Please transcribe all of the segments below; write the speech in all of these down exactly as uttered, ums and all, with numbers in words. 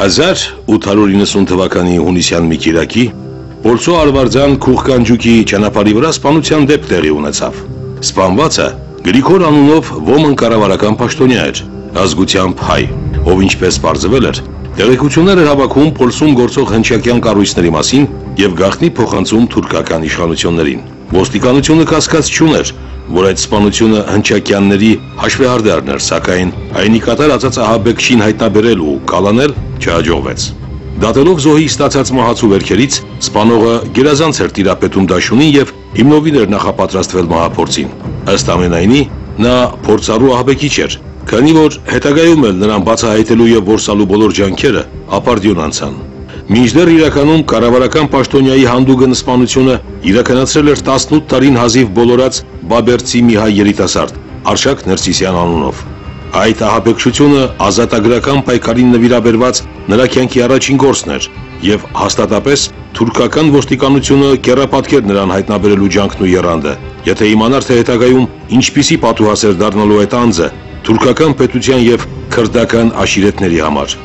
հազար ութ հարյուր իննսուն թվականի հունիսյան մի կիրակի Պոլսո Արվարձյան Քուղկանջուկի ճանապարհի վրա սպանության դեպք տեղի ունեցավ։ Սպանվածը Գրիգոր անունով ոմն կառավարական պաշտոնյա էր, ազգությամբ հայ, ով ինչպես պարզվել էր, տեղեկություններ էր հավաքում Պոլսում գործող հնչակյան կառույցների մասին եւ գաղտնի փոխանցում թուրքական իշխանություններին։ Ոստիկանությունը կասկած չուներ, որ այդ սպանությունը հնչակյանների հաշվեհարդարն էր, սակայն այնի կատար ածածահաբեկչին հայտնաբերել ու կալանել չհաջողվեց։ Դատելով զոհի ստացած մահացու վերքերից, սպանողը գերազանց էր տիրապետում դաշունին եւ հիմնովին էր նախապատրաստվել մահափորձին։ Ըստ ամենայնի, նա փորձառու ահաբեկիչ էր, քանի որ հետագայում էլ նրան բացահայտելու եւ որսալու բոլոր ջանքերը ապարդյուն անցան։ Մինչդեռ իրականում կառավարական պաշտոնյայի հանդուգն սպանությունը իրականացրել էր տասնութ տարին հազիվ բոլորած բաբերցի մի հայ երիտասարդ, Արշակ Ներսիսյան անունով։ Այդ ահաբեկչությունը ազատագրական պայքարին նվիրաբերված նրա կյանքի առաջին գործն էր եւ հաստատապես թուրքական ոստիկանությունը կեռապատկեր նրան հայտնաբերելու ջանքն ու եռանդը, եթե իմանար թե հետագայում ինչպիսի պատուհասեր դառնալու այդ անձը թուրքական պետության եւ քրդական աշիրետների համար։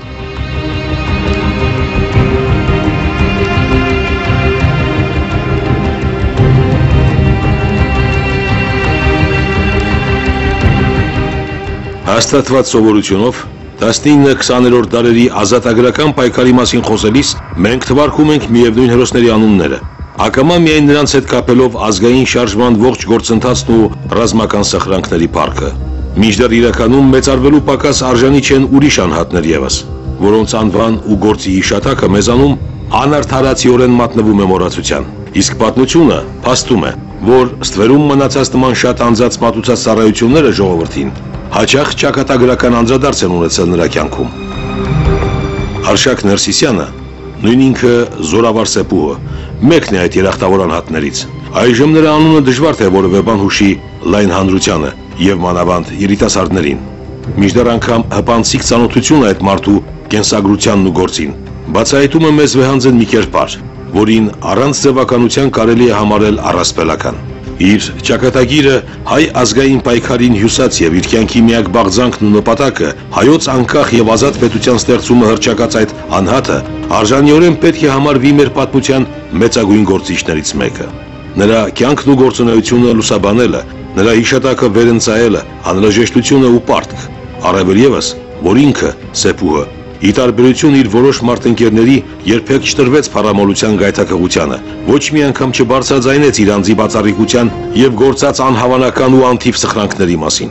Հաստատված սովորությունով տասնինը քսաներորդ դարերի ազատագրական պայքարի մասին խոսելիս մենք թվարկում ենք միևնույն հերոսների անունները, ակամա միայն նրանց հետ կապելով ազգային շարժման ողջ գործընթացն ու ռազմական սխրանքների փառքը։ Մինչդեռ իրականում մեծարվելու պակաս արժանի չեն ուրիշ անհատներ եւս, որոնց անվան ու գործի հիշատակը մեզանում անարդարացիորեն մատնվում է մոռացության։ Իսկ պատմությունը փաստում է, որ ստվերում մնացած նման շատ անձած մատուցած ծառայությունները ժողովրդին հաճախ ճակատագրական անդրադարձ են ունեցել նրա կյանքում։ Արշակ Ներսիսյանը, նույն ինքը Զորավար Սեփուհը, մեկն է այդ երախտավոր անհատներից։ Այժմ նրա անունը դժվար թե որևէ բան հուշի լայն հանրությանը եւ մանավանդ երիտասարդներին։ Մինչդեռ անգամ հպանցիկ ծանոթությունը այդ մարդու կենսագրությանն ու գործին բացահայտում է մեզ վեհանձն մի կերպար, որին առանց ձևականության կարելի է համարել առասպելական։ Իր ճակատագիրը հայ ազգային պայքարին հյուսած եւ իր կյանքի միակ բաղձանքն ու նպատակը հայոց անկախ եւ ազատ պետության ստեղծումը հռչակած այդ անհատը արժանիորեն պետք է համարվի մեր պատմության մեծագույն գործիչներից մեկը։ Նրա կյանքն ու գործունեությունը լուսաբանելը, նրա հիշատակը վերընծայելը անհրաժեշտություն է ու պարտք, առավել եւս, որ ինքը Սեփուհը ի տարբերություն իր որոշ մարտնկերների երբեք չտրվեց փառամոլության գայթակղությանը, ոչ մի անգամ չբարձրաձայնեց իր անձի բացառիկության եւ գործած անհավանական ու անթիվ սխրանքների մասին։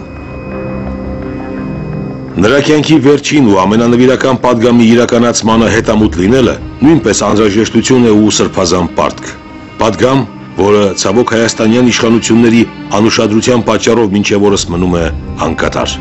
Նրա կյանքի վերջին ու ամենանվիրական падգամի իրականացմանը հետամուտ լինելը նույնպես անհրաժեշտություն է ու սրբազան պարտք։ Падգամ, որը ցավոք հայաստանյան իշխանությունների անուշադրության պատճառով մինչև օրս մնում է անկատար։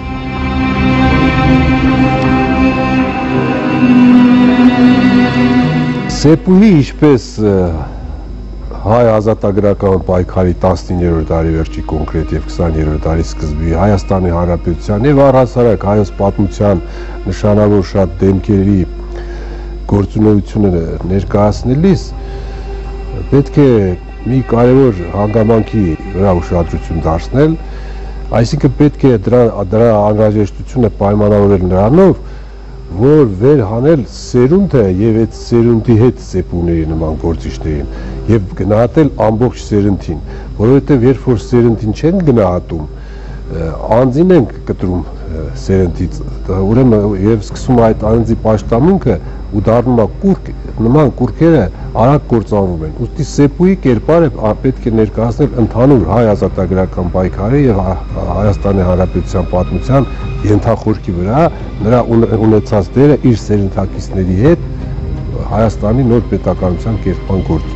Սեփուհի ինչպես հայ ազատագրական պայքարի տասնիններորդ դարի վերջի կոնկրետ եւ քսաներորդ դարի սկզբի Հայաստանի Հանրապետության եւ առհասարակ հայոց պատմության նշանավոր շատ դեմքերի գործունեությունը ներկայացնելիս պետք է մի կարևոր հանգամանքի վրա ուշադրություն դարձնել, այսինքն պետք է դրա դրա անհրաժեշտությունը պայմանավորել նրանով, որ վեր հանել սերունդը եւ այդ սերունդի հետ Սեփուհների նման գործիչներին եւ գնահատել ամբողջ սերնդին, որովհետեւ երբ որ սերնդին չեն գնահատում, անձին են կտրում սերնդից, ուրեմն եւ սկսում այդ անձի պաշտամունքը ու դառնում է կուրկ, նման կուրկերը արագ կործանվում են։ Ուստի Սեփուհի կերպարը պետք է ներկայացնել ընդհանուր հայ ազատագրական պայքարի եւ Հայաստանի Հանրապետության պատմության ենթախորքի վրա նրա ունեցած դերը իր սերնդակիցների հետ Հայաստանի նոր պետականության կերտման գործում։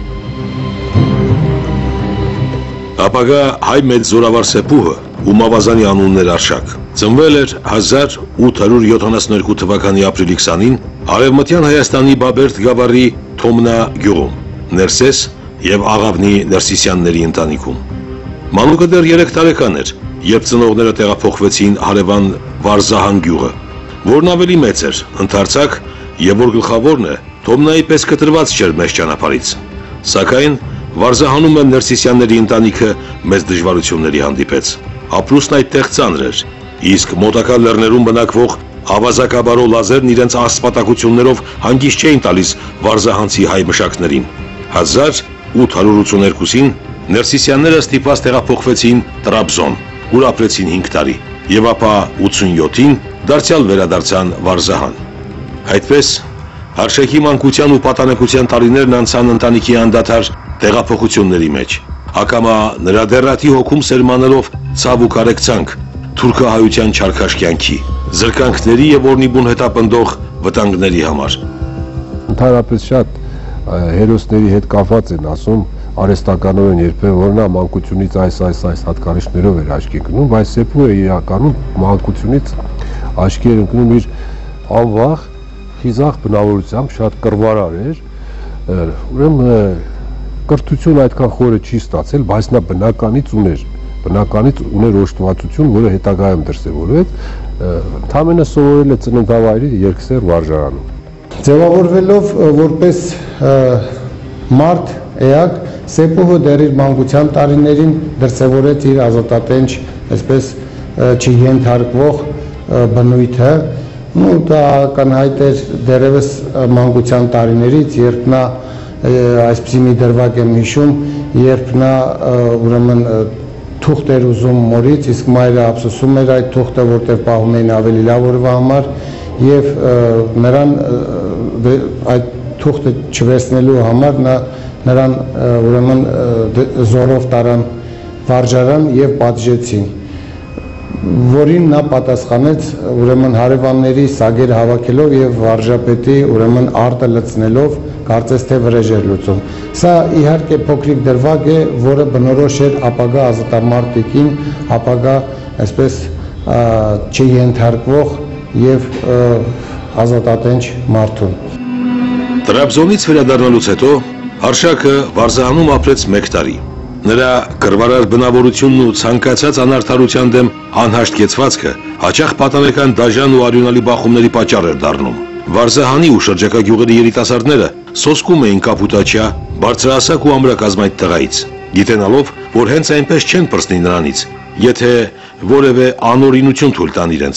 Ապագա հայ մեծ Զորավար Սեփուհը, ում ավազանի անունն էր Արշակ, ծնվել էր հազար ութ հարյուր յոթանասունհինգ թվականի ապրիլի քսանին Արևմտյան Հայաստանի Բաբերդ գավառի Թոմնա գյուղում, Ներսես եւ Աղավնի Ներսիսյանների ընտանիքում։ Մանուկը դեռ երեք տարեկան էր, երբ ծնողները տեղափոխվեցին հարևան Վարզահան գյուղը, որն ավելի մեծ էր, ընդարձակ եւ որ գլխավորն է, Թոմնայի պես կտրված չէր մեծ ճանապարհից։ Սակայն Վարզահանում են Ներսիսյանների ընտանիքը մեծ դժվարությունների հանդիպեց։ Ապրուստն այդտեղ ծանր էր, իսկ մոտակա լեռներում բնակվող Ավազակաբարո լազերն իրենց ասպատակություններով հանգիստ չէին տալիս վարզահանցի հայ մշակներին։ հազար ութ հարյուր ութսուներկուսին ներսիսյանները ստիպված տեղափոխվեցին Տրաբզոն, ուր ապրեցին հինգ տարի, եւ ապա ութսունյոթին դարձյալ վերադարձան Վարզահան։ Այդպես Հարշակի մանկության ու պատանեկության տարիներն անցան ընտանիքի անդադար տեղափոխությունների մեջ։ Ակամա նրա դեռատի հոգում սերմանելով ցավ ու կարեկցանք, թուրքահայության չարքաշ կյանքի, զրկանքների եւ օրնիբուն հետապնդող վտանգների համար։ Ընդհանրապես շատ հերոսների հետ կապված են ասում արհեստականորեն երբեմն որ նա մանկությունից այս այս այս հատկանիշներով էր աչքի ընկնում, բայց Սեփուը իրականում մանկությունից աչքի էր ընկնում իր անվախ, խիզախ բնավորությամբ, շատ կռվարար էր, ուրեմն կրթություն այդքան խորը չի ստացել, բայց նա բնականից ուներ, բնականից ուներ օժտվածություն, որը հետագայում դրսևորվեց, ընդամենը սովորել է ծննդավայրի Երկսեռ վարժարանում։ Ձևավորվելով որպես մարդ էակ, Սեփուհը դեռ իր մանկության տարիներին դրսևորեց իր ազատատենչ, այսպես չենթարկվող բնույթը, ու դա ականհայտ էր դեռևս մանկության տարիներից, երբ նա այսպիսի մի դրվագ եմ հիշում, երբ նա ուրեմն թուղթ էր ուզում մորից, իսկ մայրը ափսոսում էր այդ թուղթը, որտեղ պահում էին ավելի լավ օրվա համար, եւ նրան այդ թուղթը չվերցնելու համար նա նրան ուրեմն զորով տարան վարժարան եւ պատժեցին, որին նա պատասխանեց ուրեմն հարևանների սագեր հավաքելով եւ վարժապետի ուրեմն արտը լցնելով, կարծես թե վրեժ էր լուծում։ Սա իհարկե փոքրիկ դրվագ է, որը բնորոշ էր ապագա ազատամարտիկին, ապագա այսպես չենթարկվող եւ ազատատենչ մարդուն։ Տրաբզոնից վերադառնալուց հետո Հարշակը Վարզահանում ապրեց մեկ տարի։ Նրա կռվարար բնավորությունն ու ցանկացած անարդարության դեմ անհաշտ կեցվածքը հաճախ պատանեկան դաժան ու արյունալի բախումների պատճառ էր դառնում։ Վարզահանի ու շրջակա գյուղերի երիտասարդները սոսկում էին կապուտաչյա, բարձրահասակ ու ամրակազմ այդ տղայից, գիտենալով, որ հենց այնպես չեն պրծնի նրանից, եթե որևէ անօրինություն թույլ տան իրենց։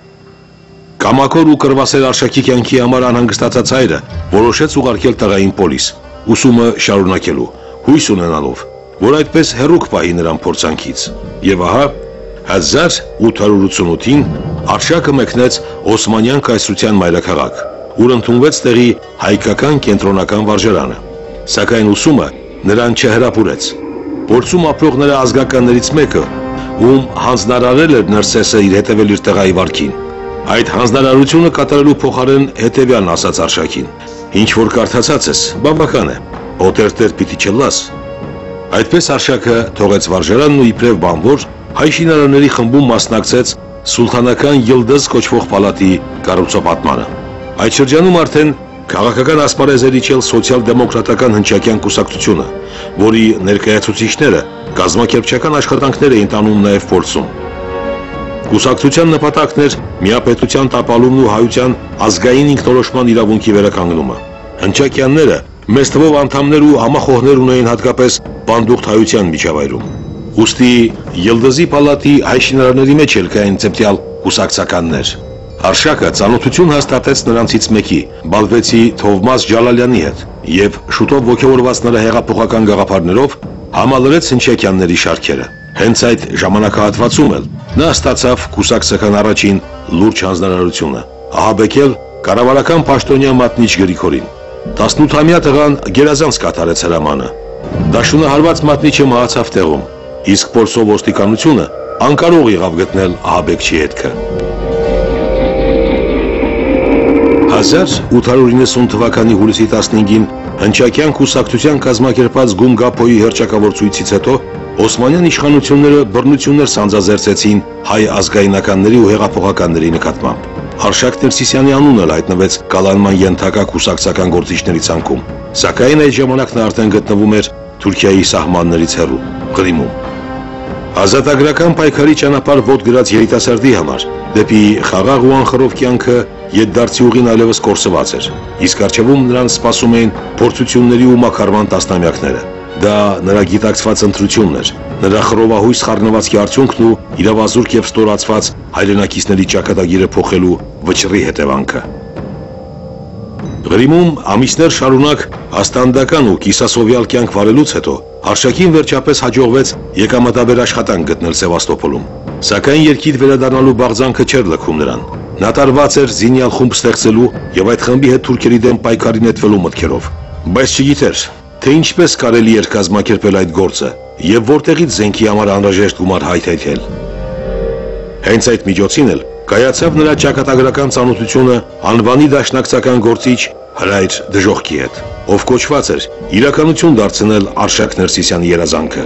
Կամակոր ու կռվասեր Արշակի կյանքի համար անհանգստացած հայրը որոշեց ուղարկել տղային պոլիս, ուսումը շարունակելու, հույս ունենալով, որ այդպես հեռու կպահի նրան փորձանքից։ Եվ ահա հազար ութ հարյուր ութսունութին Արշակը մեկնեց Օսմանյան կայսրության մայրաքաղաք, ուր ընդունվեց տեղի հայկական կենտրոնական վարժարանը։ Սակայն ուսումը նրան չհրապուրեց։ Փորձում ապրող նրա ազգականներից մեկը, ում հանձնարարել էր Ներսեսը իր հետևել իր տղայի վարքին, այդ հանձնարարությունը կատարելու փոխարեն հետևյալն ասաց Արշակին. «Ինչ որ կարդացած ես, բավական է, օտերտեր պիտի չլաս»։ Այդպես Արշակը թողեց վարժարանն ու իբրև բանվոր հայ շինարարների խմբում մասնակցեց սուլթանական Յիլդыз կոչվող պալատի կառուցապատմանը։ Այդ շրջանում արդեն քաղաքական ասպարեզ էր իջել սոցիալ-դեմոկրատական հնչակյան կուսակցությունը, որի ներկայացուցիչները կազմակերպչական աշխատանքներ էին տանում նաև փորձում։ Կուսակցության նպատակն էր միապետության տապալումն ու հայության ազգային ինքնորոշման իրավունքի վերականգնումը։ Հնչակյանները մեծ թվով անդամներ ու համախոհներ ունեին հատկապես բանդուղտ հայության միջավայրում։ Ուստի Յիլդզի պալատի հայ շինարարների մեջ էլ կային ցեպտյալ կուսակցականներ։ Արշակը ծանոթություն հաստատեց նրանցից մեկի, Բալվեցի Թովմաս Ջալալյանի հետ, եւ շուտով ոգևորված նրա հեղափոխական գաղափարներով համալրեց հնչակյանների շարքերը։ Հենց այդ ժամանակահատվածում էլ նա ստացավ կուսակցական առաջին լուրջ հանձնարարությունը՝ ահաբեկել կառավարական պաշտոնյա Մատնիչ Գրիգորին։ տասնութամյա տղան գերազանց կատարեց հրամանը։ Դաշունահարված Մատնիչը մահացավ տեղում, իսկ Պոլսով ոստիկանությունը անկարող եղավ գտնել ահաբեկչի հետքը։ հազար ութ հարյուր իննսուն թվականի հուլիսի տասնհինգին հնչակյան կուսակցության կազմակերպած Գումգապոյի հռչակավոր ցույցից հետո Օսմանյան իշխանությունները բռնություններ սանձազերծեցին հայ ազգայնականների ու հեղափոխականների նկատմամբ։ Արշակ Ներսիսյանի անունը հայտնվեց կալանման ենթակա կուսակցական գործիչների ցանկում, սակայն այդ ժամանակ նա արդեն գտնվում էր Թուրքիայի սահմաններից հեռու, Ղրիմում։ Ազատագրական պայքարի ճանապարհ ոտք գրած երիտասարդի համար դեպի խաղաղ ու անխռով կյանքը ետդարձի ուղին այլևս կորսված էր, իսկ առջևում նրան սպասում էին փորձությունների ու մակարման տասնամյակները։ Դա նրա գիտակցված ընտրությունն էր, նրա խռովահույս խառնվածքի արդյունքն ու իրավազուրկ եւ ստորացված հայրենակիցների ճակատագիրը փոխելու վճռի հետևանքը։ Ղրիմում ամիսներ շարունակ աստանդական ու կիսասովյալ կյանք վարելուց հետո Արշակին վերջապես հաջողվեց եկամտաբեր աշխատանք գտնել Սևաստոպոլում, սակայն երկիդ վերադառնալու բաղձանքը չէր լքում նրան։ Նա տարված էր զինյալ խումբ ստեղծելու եւ այդ խմբի հետ թուրքերի դեմ պայքարի նետվելու մտքերով, բայց չգիտեր, թե ինչպես կարելի էր կազմակերպել այդ գործը եւ որտեղից զենքի համար անհրաժեշտ գումար հայթայթել։ Հենց այդ միջոցին էլ կայացավ նրա ճակատագրական ծանոթությունը անվանի դաշնակցական գործիչ Հրայր Դժոխքի հետ, ով կոչված էր իրականություն դարձնել Արշակ Ներսիսյանի երազանքը։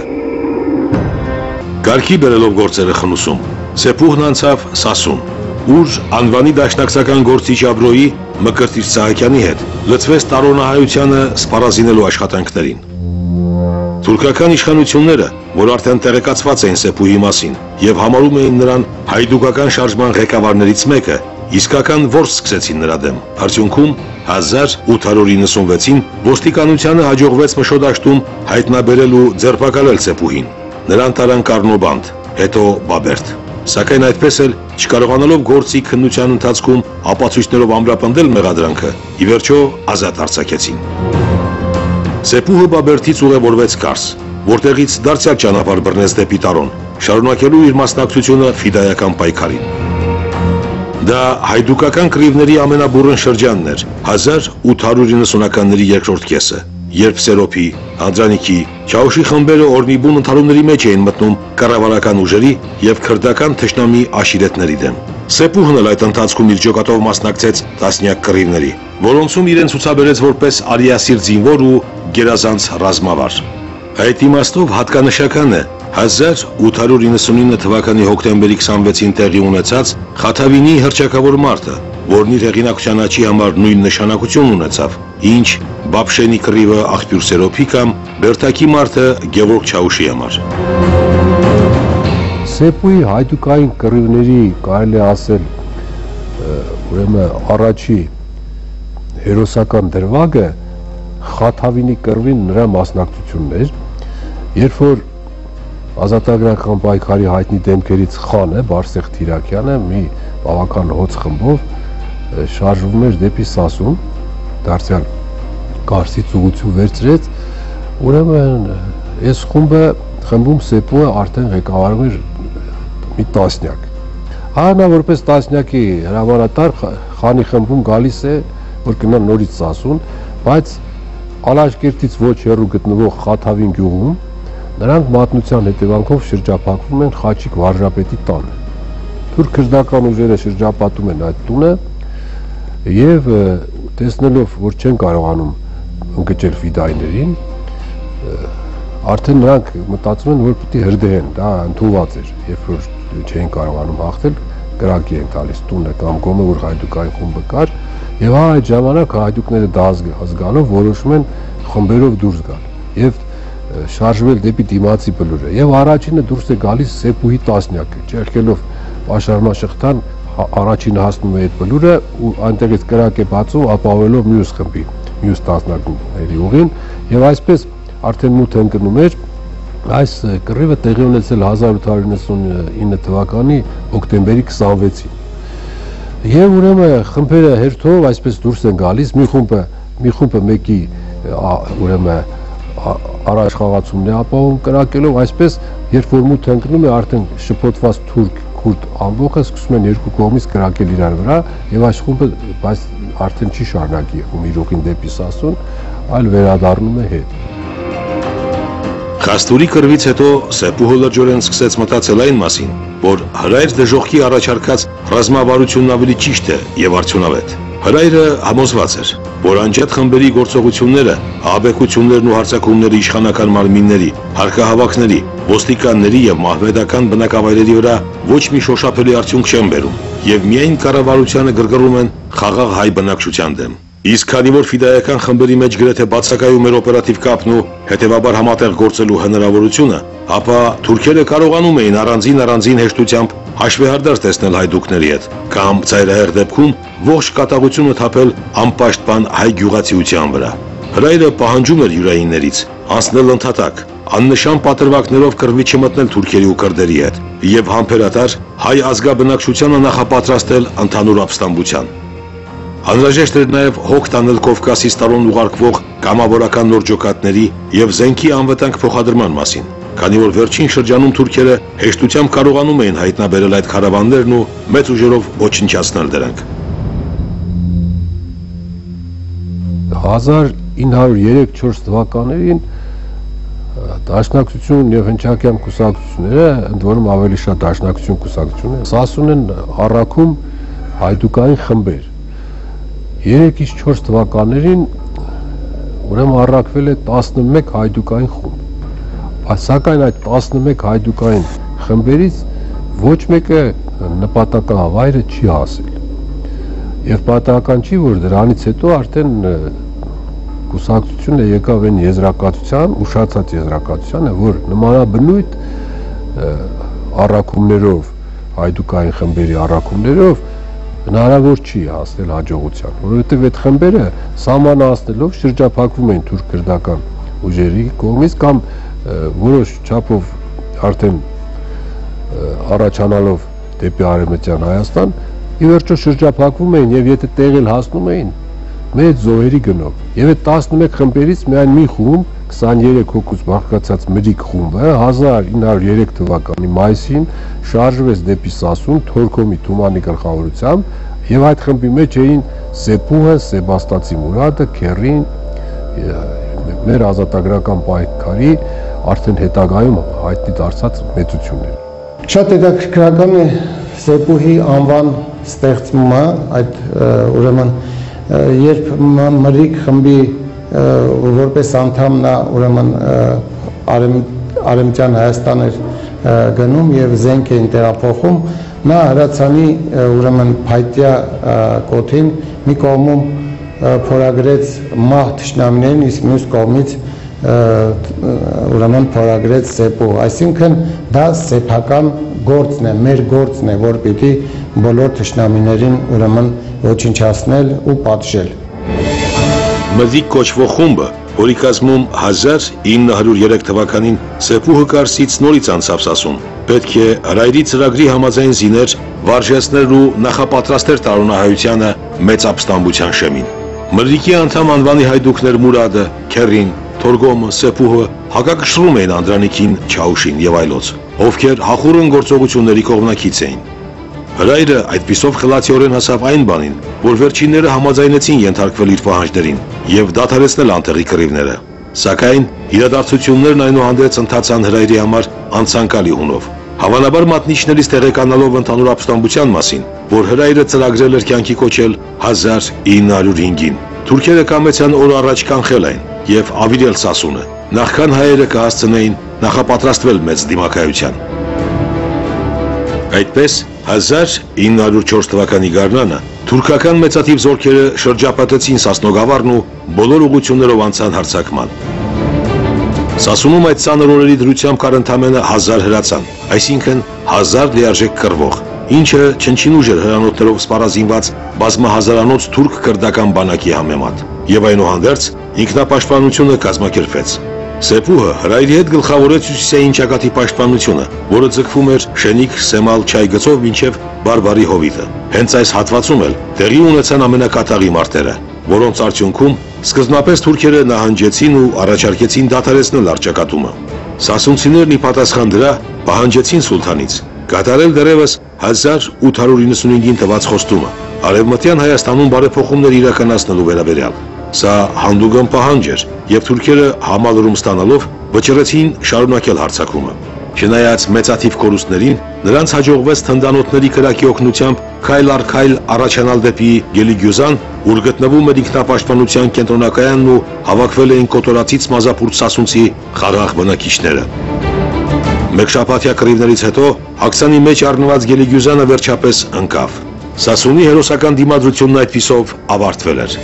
Կարգի բերելով գործերը խնուսում, Սեփուհն անցավ Սասուն, ուր անվանի դաշնակցական գործիչ Աբրոյի Մկրտիչ Սահակյանի հետ լծվեց տարօրինահայությանը սպառազինելու աշխատանքներին։ Թուրքական իշխանությունները, որ արդեն տեղեկացված էին Սեփուհի մասին եւ համարում էին նրան հայդուկական շարժման ղեկավարներից մեկը, իսկական որս սկսեցին նրա դեմ։ Արդյունքում հազար ութ հարյուր իննսունվեցին ոստիկանությանը հաջողվեց Մշոդաշտում հայտնաբերել ու ձերբակալել Սեփուհին։ Նրան տարան Կառնոբանդ, հետո Բաբերդ։ Սակայն այդպես էլ չկարողանալով գործի քննության ընթացքում ապացույցներով ամրապնդել մեղադրանքը, ի վերջո ազատ արձակեցին։ Սեփուհը Բաբերդից ուղևորվեց Կարս, որտեղից դարձյալ ճանապարհ բռնեց դեպի Տարոն, շարունակելու իր մասնակցությունը ֆիդայական պայքարին։ Դա հայդուկական կռիվների ամենաբուռն շրջանն էր հազար ութ հարյուր իննսունականների երկրորդ կեսը, երբ Սերոփի, Անդրանիկի, Չաուշի խմբերը օրմիբուն ընդհարումների մեջ էին մտնում կառավարական ուժերի եւ քրդական թշնամի աշիրետների դեմ։ Սեփուհն էլ այդ ընթացքում իր ջոկատով մասնակցեց տասնյակ կռիվների, որոնցում իրեն ցուցաբերեց որպես արիասիր զինվոր ու գերազանց ռազմավար։ Այդ իմաստով հատկանշական է հազար ութ հարյուր իննսունինը թվականի հոկտեմբերի քսանվեցին տեղի ունեցած Խաթավինի հռչակավոր մարտը, որն իր հեղինակության աճի համար նույն նշանակություն ունեցավ, ինչ Բաբշենի կռիվը աղբյուր Սերոփի կամ Բերթակի մարտը Գևորգ Չաուշի համար։ Սեփուհի հայդուկային կռիվների կարելի ասել ուրեմն առաջի հերոսական դրվագը Խաթավինի կռվին նրա մասնակցությունն էր, երբ որ ազատագրական պայքարի հայտնի դեմքերից Խանը, Բարսեղ Թիրակյանը մի բավական հոծ խմբով շարժվում էր դեպի Սասուն, դարձյալ Կարսից ուղղություն վերցրեց, ուրեմն այս խումբը խմբում Սեփուհը արդեն ղեկավարում էր մի տասնյակ։ Հա նա որպես տասնյակի հրամանատար Խանի խմբում գալիս է, որ գնա նորից Սասուն, բայց Ալաշկերտից ոչ հեռու գտնվող Խաթավին գյուղում նրանք մատնության հետևանքով շրջափակվում են Խաչիկ վարժապետի տանը։ Թուրք-քրդական ուժերը շրջապատում են այդ տունը եւ տեսնելով, որ չեն կարողանում ընկճել ֆիդայներին, արդեն նրանք մտածում են, որ պիտի հրդեհեն, դա ընդունված էր, երբ որ չէին կարողանում հաղթել, կրակի են տալիս տունը կամ գոմը, որ հայդուկային խումբը կար, եւ այդ ժամանակ հայդուկները դա զգալով որոշում են խմբերով դուրս գալ եւ շարժվել դեպի դիմացի բլուրը եւ առաջինը դուրս է գալիս Սեփուհի տասնյակը, ճեղքելով Պաշարմաշղթան առաջինը հասնում է այդ բլուրը ու այնտեղից կրակ է բացում ապահովելով մյուս խմբի, մյուս տասնյակների ուղին եւ այսպես արդեն մութ ընկնում էր։ Այս կռիվը տեղի ունեցել հազար ութ հարյուր իննսունինը թվականի հոկտեմբերի քսանվեցին։ Եվ ուրեմն խմբերը հերթով այսպես դուրս են գալիս, մի խումբը մի խումբը մեկի ուրեմն առաջխաղացումն է ապահովում կրակելով, այսպես երբ որ մութ ընկնում է արդեն շփոթված թուրք քուրդ ամբողջը սկսում են երկու կողմից կրակել իրար վրա եւ այս խումբը բայց արդեն չի շարունակի իր ուղին դեպի Սասուն, այլ վերադառնում է հետ։ Խաստուրի կռվից հետո Սեփուհը լրջորեն սկսեց մտածել այն մասին, որ Հրայր Դժոխքի առաջարկած ռազմավարությունն ավելի ճիշտ է եւ արդյունավետ։ Հրայրը համոզված էր, որ անջատ խմբերի գործողությունները, ահաբեկություններն ու հարձակումները իշխանական մարմինների, հարկահավաքների, ոստիկանների եւ մահմեդական բնակավայրերի վրա ոչ մի շոշափելի արդյունք չեն բերում եւ միայն կառավարությանը գրգռում են խաղաղ հայ բնակչության դեմ։ Իսկ քանի որ ֆիդայական խմբերի մեջ գրեթե բացակայում էր օպերատիվ կապն ու հետևաբար համատեղ գործելու հնարավորությունը, ապա թուրքերը կարողանում էին առանձին-առանձին հեշտությամբ հաշվեհարդար տեսնել հայդուկների հետ կամ ծայրահեղ դեպքում ողջ կատաղությունը թափել անպաշտպան հայ գյուղացիության վրա։ Հրայրը պահանջում էր յուրայիններից անցնել ընդհատակ, աննշան պատրվակներով կռվի չմտնել թուրքերի ու քրդերի հետ եւ համբերատար հայ ազգաբնակչությանը նախապատրաստել ընդհանուր ապստամբության։ Անհրաժեշտ էր նաև հոգ տանել Կովկասից տարոն ուղարկվող կամավորական նոր ջոկատների եւ զենքի անվտանգ փոխադրման մասին, քանի որ վերջին շրջանում թուրքերը հեշտությամբ կարողանում էին հայտնաբերել այդ քարավաններն ու մեծ ուժերով ոչնչացնել դրանք։ հազար ինը հարյուր երեք չորս թվականներին Դաշնակցություն եւ հնչակյան կուսակցությունները, ընդ որում ավելի շատ Դաշնակցություն կուսակցությունները, ասում են առաքում հայդուկային խմբեր։ երեքից չորս թվականներին ուրեմն առաքվել է տասնմեկ հայդուկային խումբ։ Սակայն այդ տասնմեկ հայդուկային խմբերից ոչ մեկը նպատակահավայրը չի հասել։ Եվ պատահական չի, որ դրանից հետո արդեն կուսակցությունը եկավ այն եզրակացության, ուշացած եզրակացությանը, որ նմանաբնույթ առաքումներով, հայդուկային խմբերի առաքումներով հնարավոր չի հասնել հաջողության, որովհետև այդ խմբերը սահմանահասնելով շրջափակվում են թուրք-քրդական ուժերի կողմից կամ որոշ չափով արդեն առաջանալով դեպի Արևմտյան Հայաստան, ի վերջո շրջափակվում էին եւ եթե տեղել հասնում էին մեծ զոհերի գնով։ Եվ այդ տասնմեկ խմբերից միայն մի խումբ, քսաներեք հոգուց բաղկացած մրիկ խումբը հազար ինը հարյուր երեք թվականի մայիսին շարժվեց դեպի Սասուն Թորքոմի Թումանի գլխավորությամբ եւ այդ խմբի մեջ էին Սեփուհը, Սեբաստացի Մուրադը, Քերին, մեր ազատագրական պայքարի արդեն հետագայում հայտնի դարձած մեծություններ։ Շատ հետաքրքրական է Սեփուհի անվան ստեղծումը, այդ ուրեմն երբ մրիկ խմբի որպես անդամ նա ուրեմն Արևմտյան Հայաստան էր գնում եւ զենք էին տեղափոխում, նա հրացանի ուրեմն փայտյա կոթին մի կողմում փորագրեց մահ թշնամիներին, իսկ մյուս կողմից ուրեմն փորագրեց Սեփու, այսինքն դա սեփական գործն է, մեր գործն է, որ պիտի բոլոր թշնամիներին ուրեմն ոչնչացնել ու պատժել։ Մրիկ կոչվող խումբը, որի կազմում հազար ինը հարյուր երեք թվականին Սեփուհը Կարսից նորից անցավ Սասուն, պետք է հրայրի ծրագրի համաձայն զիներ, վարժեցներ ու նախապատրաստեր տարօնահայությանը մեծ ապստամբության շեմին։ Մրիկի անդամ անվանի հայդուկներ Մուրադը, Քերին, Թորգոմը, Սեփուհը հակակշռում էին Անդրանիկին, Չաուշին եւ այլոց, ովքեր հախուռն գործողությունների կողմնակից էին։ Հրայրը այդպիսով խլացիորեն հասավ այն բանին, որ վերջինները համաձայնեցին ենթարկվել իր պահանջներին եւ դադարեցնել անտեղի կռիվները։ Սակայն իրադարձություններն այնուհանդերձ ընթացան հրայրի համար անցանկալի հունով։ Հավանաբար մատնիչներից տեղեկանալով ընդհանուր ապստամբության մասին, որ հրայրը ծրագրել էր կյանքի կոչել հազար ինը հարյուր հինգին, թուրքերը կամեցան օր առաջ կանխել այն եւ ավիրել Սասունը, նախքան հայերը կհասցնեին նախապատրաստվել մեծ դիմակայության։ Այդպես հազար ինը հարյուր չորս թվականի գարնանը թուրքական մեծաթիվ զորքերը շրջապատեցին Սասնոգավառն ու բոլոր ուղղություններով անցան հարձակման։ Սասունում այդ ծանր օրերի դրությամբ կար ընդամենը հազար հրացան, այսինքն հազար լիարժեք կռվող, ինչը չնչին ուժ էր հրանոթներով սպառազինված բազմահազարանոց թուրք-քրդական բանակի համեմատ, եւ այնուհանդերձ ինքնապաշտպանությունը կազմակերպվեց։ Սեփուհը հրայրի հետ գլխավորեց Հյուսիսային ճակատի պաշտպանությունը, որը ձգվում էր Շենիկ, Սեմալ, Չայ գծով մինչև Բարբարի հովիտը։ Հենց այս հատվածում էլ տեղի ունեցան ամենակատաղի մարտերը, որոնց արդյունքում սկզբնապես թուրքերը նահանջեցին ու առաջարկեցին դադարեցնել առճակատումը։ Սասունցիներն ի պատասխան դրա պահանջեցին սուլթանից կատարել դեռևս հազար ութ հարյուր իննսունհինգին տված խոստումը Արևմտյան Հայաստանում բարեփոխումներ իրականացնելու վերաբերյալ։ Սա հանդուգն պահանջ էր, եւ թուրքերը համալրում ստանալով վճռեցին շարունակել հարձակումը։ Չնայած մեծաթիվ կորուստներին, նրանց հաջողվեց թնդանոթների կրակի օգնությամբ քայլ առ քայլ առաջանալ դեպի Գելիգյուզան, ուր գտնվում էր ինքնապաշտպանության կենտրոնակայանն ու հավաքվել էին կոտորածից մազապուրտ Սասունցի խարաղ բնակիչները։ Մեկշաբաթյա կռիվներից հետո Հաքսանի մեջ առնված Գելիգյուզանը վերջապես ընկավ։ Սասունի հերոսական դիմադրությունն այդպիսով ավարտվել էր։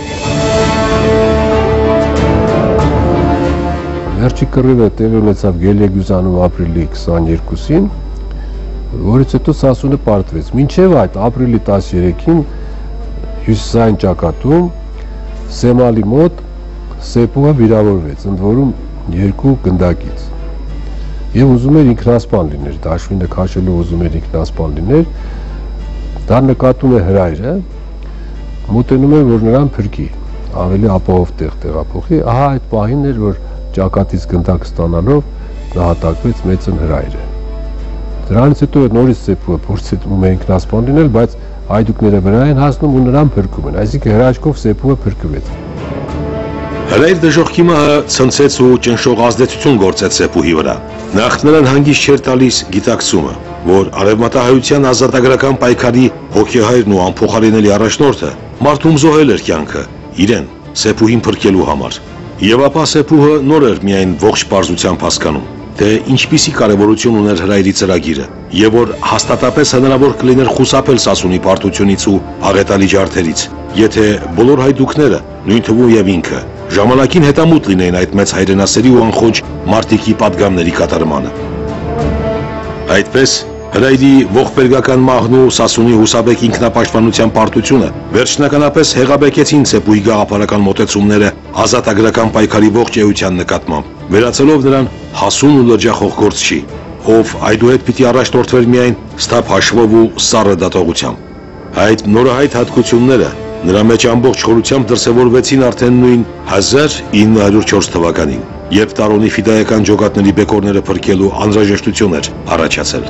Վերջի կռիվը տեղի ունեցավ Գելիգյուզանում ապրիլի քսաներկուսին, որից հետո Սասունը պարտվեց։ Մինչև այդ ապրիլի տասներեքին հյուսիսային ճակատում Սեմալի մոտ Սեփուհը վիրավորվեց, ընդ որում երկու գնդակից։ Եվ ուզում էր ինքնասպան լիներ, դաշույնը քաշելով ուզում էր ինքնասպան լիներ, դա նկատում է հրայրը, մոտենում է, որ նրան փրկի, ավելի ապահով տեղ տեղափոխի, ահա այդ պահին էր, որ ճակատից գնդակ ստանալով նահատակվեց մեծն հրայրը։ Դրանից հետո նորից Սեփուհը փորձում է ինքնասպան լինել, բայց հայդուկները վրա են հասնում ու նրան փրկում են, այսինքն հրաշքով Սեփուհը փրկվեց։ Հրայր դժոխքի մահը ցնցեց ու ճնշող ազդեցություն գործեց Սեփուհի վրա։ Նախ նրան հանգիստ չէր տալիս գիտակցումը, որ արևմտահայության ազատագրական պայքարի հոգեհայրն ու անփոխարինելի առաջնորդը մարդում զոհել էր կյանքը, իրեն, Սեփուհին փրկելու համար։ Եվ ապա Սեփուհը նոր էր միայն ողջ պարզությամբ հասկանում, թե ինչպիսի կարևորություն ուներ հրայրի ծրագիրը, եւ որ հաստատապես հնարավոր կլիներ խուսափել Սասունի պարտությունից ու աղետալի ջարդերից, եթե բոլոր հայդուկները, նույն թվում եւ ինքը, ժամանակին հետամուտ լինեին այդ մեծ հայրենասերի ու անխոնջ մարտիկի պատգամների կատարմանը։ Այդպես հրայրի ողբերգական մահն ու Սասունի հուսաբեկ ինքնապաշտպանության պարտությունը վերջնականապես հեղաբեկեցին Սեփուհի գաղափարական մոտեցումները ազատագրական պայքարի ողջ էության նկատմամբ, վերածելով նրան հասուն ու լրջախող գործչի, ով այդուհետ պիտի առաջնորդվեր միայն ստապ հաշվով ու սառը դատողությամբ։ Այդ նորահայտ հատկությունները նրա մեջ ամբողջ խորությամբ դրսևորվեցին արդեն նույն հազար ինը հարյուր չորս թվականին, երբ Տարոնի ֆիդայական ջոկատների բեկորները փրկելու անհրաժեշտություն էր առաջացել։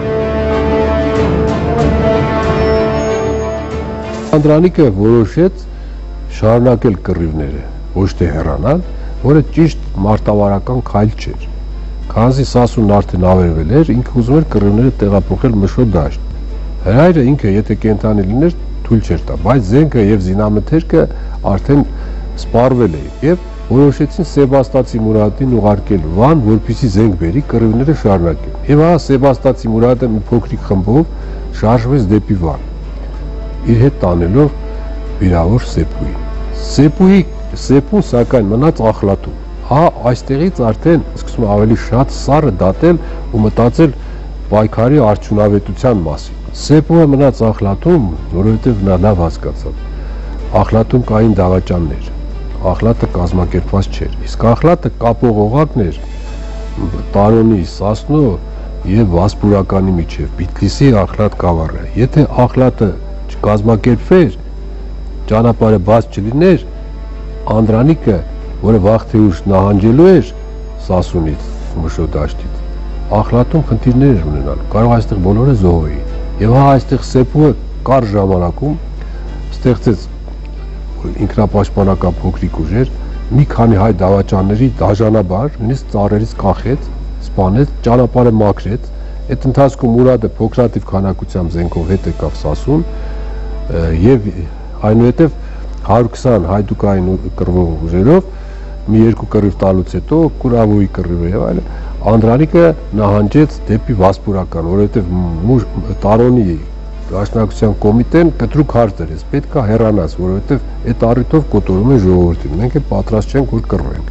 Անդրանիկը որոշեց շարունակել կռիվները, ոչ թե հեռանալ, որը ճիշտ մարտավարական քայլ չէր։ Քանզի Սասունն արդեն ավերվել էր, ինքը ուզում էր կռիվները տեղափոխել Մշո դաշտ։ Հրայրը ինքը եթե կենթանի լիներ, թույլ չէր տա, բայց զենքը եւ զինամթերքը արդեն սպառվել էին եւ որոշեցին Սեբաստացի Մուրադին ուղարկել Վան, որպեսզի զենք բերի կռիվները շարունակեն։ Եվ ահա Սեբաստացի Մուրադը մի փոքրիկ խմբով շարժվեց դեպի Վան, իր հետ տանելով վիրավոր Սեփուհի։ Սեփուհի Սեփուն սակայն մնաց ախլատում։ Հա այստեղից արդեն սկսում ավելի շատ սառը դատել ու մտածել պայքարի արդյունավետության մասին։ Սեփուհը մնաց ախլատում, որովհետև նա լավ հասկացավ։ Ախլատում կային դավաճաններ, ախլատը կազմակերպված չէր, իսկ ախլատը կապող օղակն էր Տարոնի, Սասնո եւ Վասպուրականի միջև, Բիթլիսի ախլատ կավառը։ Եթե ախլատը չկազմակերպվեր, ճանապարհը բաց չլիներ, Անդրանիկը, որը վաղ թե ուշ նահանջելու էր Սասունից, Մշո դաշտից, ախլատում խնդիրներ էր ունենալ, կարող այստեղ բոլորը զոհվեին։ Եվ հա այստեղ Սեփուհը կար ժամանակում ստեղծեց ինքնապաշտպանական փոքրիկ ուժեր, մի քանի հայ դավաճանների դաժանաբար, նույնիսկ ծառերից կախեց, սպանեց, ճանապարհը մաքրեց։ Այդ ընթացքում Մուրադը փոքրատիվ քանակությամբ զենքով հետ եկավ Սասուն եւ այնուհետեւ հարյուր քսան հայդուկային կռվող ուժերով մի երկու կռիվ տալուց հետո Կուրավոյի կռիվը եւ այլն Անդրանիկը նահանջեց դեպի Վասպուրական, որովհետև Տարոնի դաշնակցության կոմիտեն կտրուկ հարց դրեց, պետք է հեռանաս, որովհետև այդ առիթով կոտորում են ժողովրդին, մենք էլ պատրաստ չենք, որ կռվենք։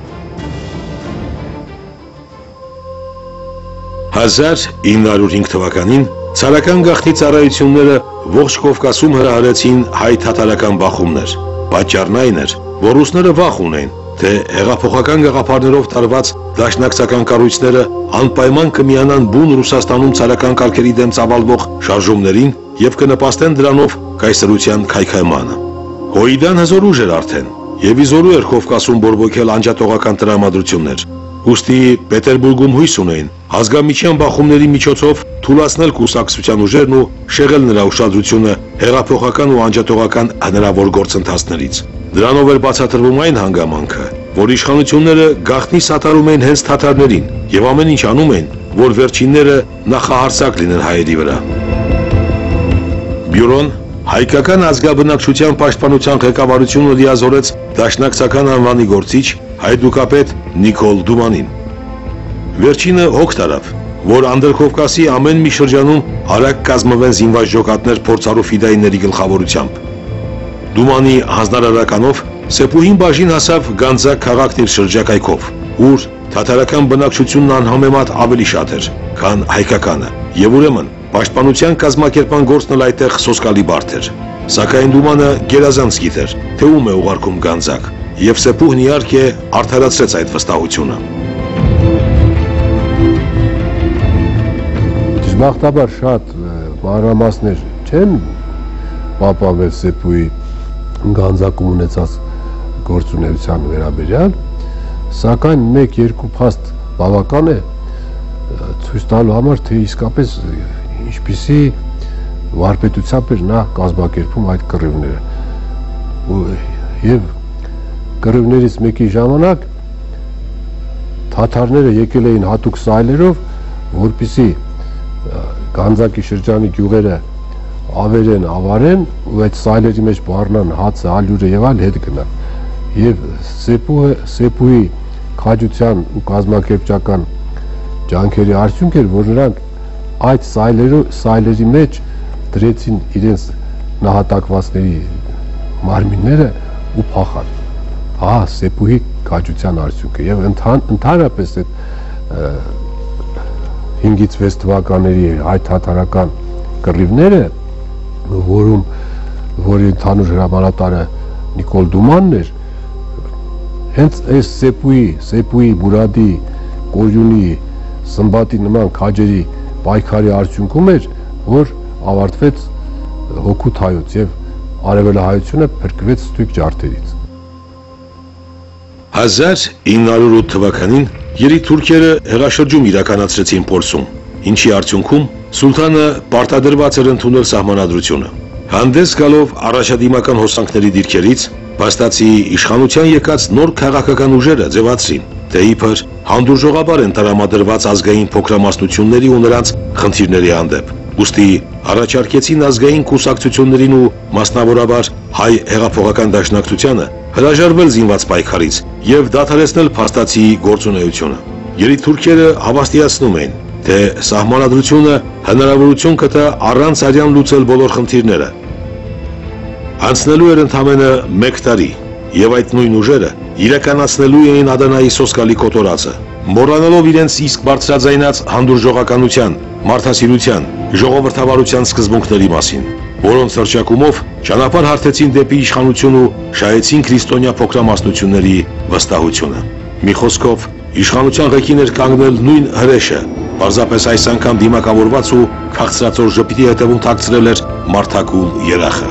հազար ինը հարյուր հինգ թվականին ցարական գաղտնի ծառայությունները ողջ Կովկասում հրահրեցին հայ-թաթարական բախումներ։ Պատճառն այն էր, որ ռուսները վախ ունեն, թե հեղափոխական գաղափարներով տարված դաշնակցական կառույցները անպայման կմիանան բուն Ռուսաստանում ցարական կարգերի դեմ ծավալվող շարժումներին եւ կնպաստեն դրանով կայսրության քայքայմանը։ Հոիդան հզոր ուժ էր արդեն եւ իզորու էր Կովկասում բորբոքել անջատողական տրամադրություններ։ Ուստի Պետերբուրգում հույս ունեն ազգամիչյան բախումների միջոցով թուլացնել կուսակցության ուժերն ու շեղել նրա ուշադրությունը հեղափոխական ու անջատողական հնարավոր գործընթացներից։ Դրանով էր բացատրվում այն հանգամանքը, որ իշխանությունները գաղտնի սատարում են հենց թաթարներին եւ ամեն ինչ անում են, որ վերջինները նախահարցակ լինեն հայերի վրա։ Բյուրոն հայկական ազգաբնակչության պաշտպանության ղեկավարությունը լիազորեց դաշնակցական անվանի գործիչ հայդուկապետ Նիկոլ Դումանին։ Վերջինը հոգ տարավ, որ Անդրկովկասի ամեն մի շրջանում արագ կազմվեն զինված ջոկատներ փորձառու ֆիդայիների գլխավորությամբ։ Դումանի հանձնարարականով Սեփուհին բաժին հասավ Գանձակ քաղաքն իր շրջակայքով, ուր թաթարական բնակչությունն անհամեմատ ավելի շատ էր, քան հայկականը, եւ ուրեմն պաշտպանության կազմակերպման գործն էլ այդտեղ սոսկալի բարդ էր։ Սակայն Դումանը գերազանց գիտեր, թե ում է ուղարկում Գանձակ, եւ Սեփուհն իհարկե արդարացրեց այդ վստահությունը։ Դժբախտաբար շատ մանրամասներ չեն պահպանվել Սեփուհի գանձակում ունեցած գործունեության վերաբերյալ, սակայն մեկ-երկու փաստ բավական է ցույց տալու համար, թե իսկապես ինչպիսի վարպետությամբ էր նա կազմակերպում այդ կռիվները։ Եվ կռիվներից մեկի ժամանակ թաթարները եկել էին հատուկ սայլերով, որպեսզի Գանձակի շրջանի գյուղերը ավերեն, ավարեն ու այդ սայլերի մեջ բառնան հացը, ալյուրը եւ այլ հետ գնան։ Եվ Սեփուհը, Սեփուհի քաջության ու կազմակերպչական ջանքերի արդյունք էր, որ նրանք այդ սայլերով, սայլերի մեջ դրեցին իրենց նահատակվածների մարմինները ու փախան։ Հա, Սեփուհի քաջության արդյունքը եւ ընդհանրապես այդ հինգից վեց թվականների հայ թաթարական կռիվները, որում որի ընդհանուր հրամանատարը Նիկոլ Դումանն էր, հենց այս Սեփուհի, Սեփուհի, Մուրադի, Կորյունի, Սմբատի նման քաջերի պայքարի արդյունքում էր, որ ավարտվեց հոգուտ հայոց եւ արևելահայությունը փրկվեց ստույգ ջարդերից։ հազար ինը հարյուր ութ թվականին երիտուրքերը հեղաշրջում իրականացրեցին Պոլսում, ինչի արդյունքում սուլթանը պարտադրված էր ընդունել սահմանադրությունը։ Հանդես գալով առաջադիմական հոսանքների դիրքերից, փաստացի իշխանության եկած նոր քաղաքական ուժերը ձևացրին, թե իբր հանդուրժողաբար են տրամադրված ազգային փոքրամասնությունների ու նրանց խնդիրների հանդեպ։ Ուստի առաջարկեցին ազգային կուսակցություններին ու մասնավորաբար հայ հեղափոխական դաշնակցությանը հրաժարվել զինված պայքարից եւ դադարեցնել փաստացի գործունեությունը։ Երիտուրքերը հավաստիացնում էին, թե սահմանադրությունը հնարավորություն կտա առանց արյան լուծել բոլոր խնդիրները։ Անցնելու էր ընդամենը մեկ տարի, եւ այդ նույն ուժերը իրականացնելու էին Ադանայի սոսկալի կոտորածը, մոռանալով իրենց իսկ բարձրաձայնած հանդուրժողականության, մարդասիրության, ժողովրդավարության սկզբունքների մասին, որոնց հռչակումով ճանապարհ հարթեցին դեպի իշխանություն ու շահեցին քրիստոնյա փոքրամասնությունների վստահությունը։ Մի խոսքով, իշխանության ղեկին էր կանգնել նույն հրեշը, պարզապես այս անգամ դիմակավորված ու քաղցրածոր ժպիտի հետևում թաքցրել էր մարդակուլ երախը։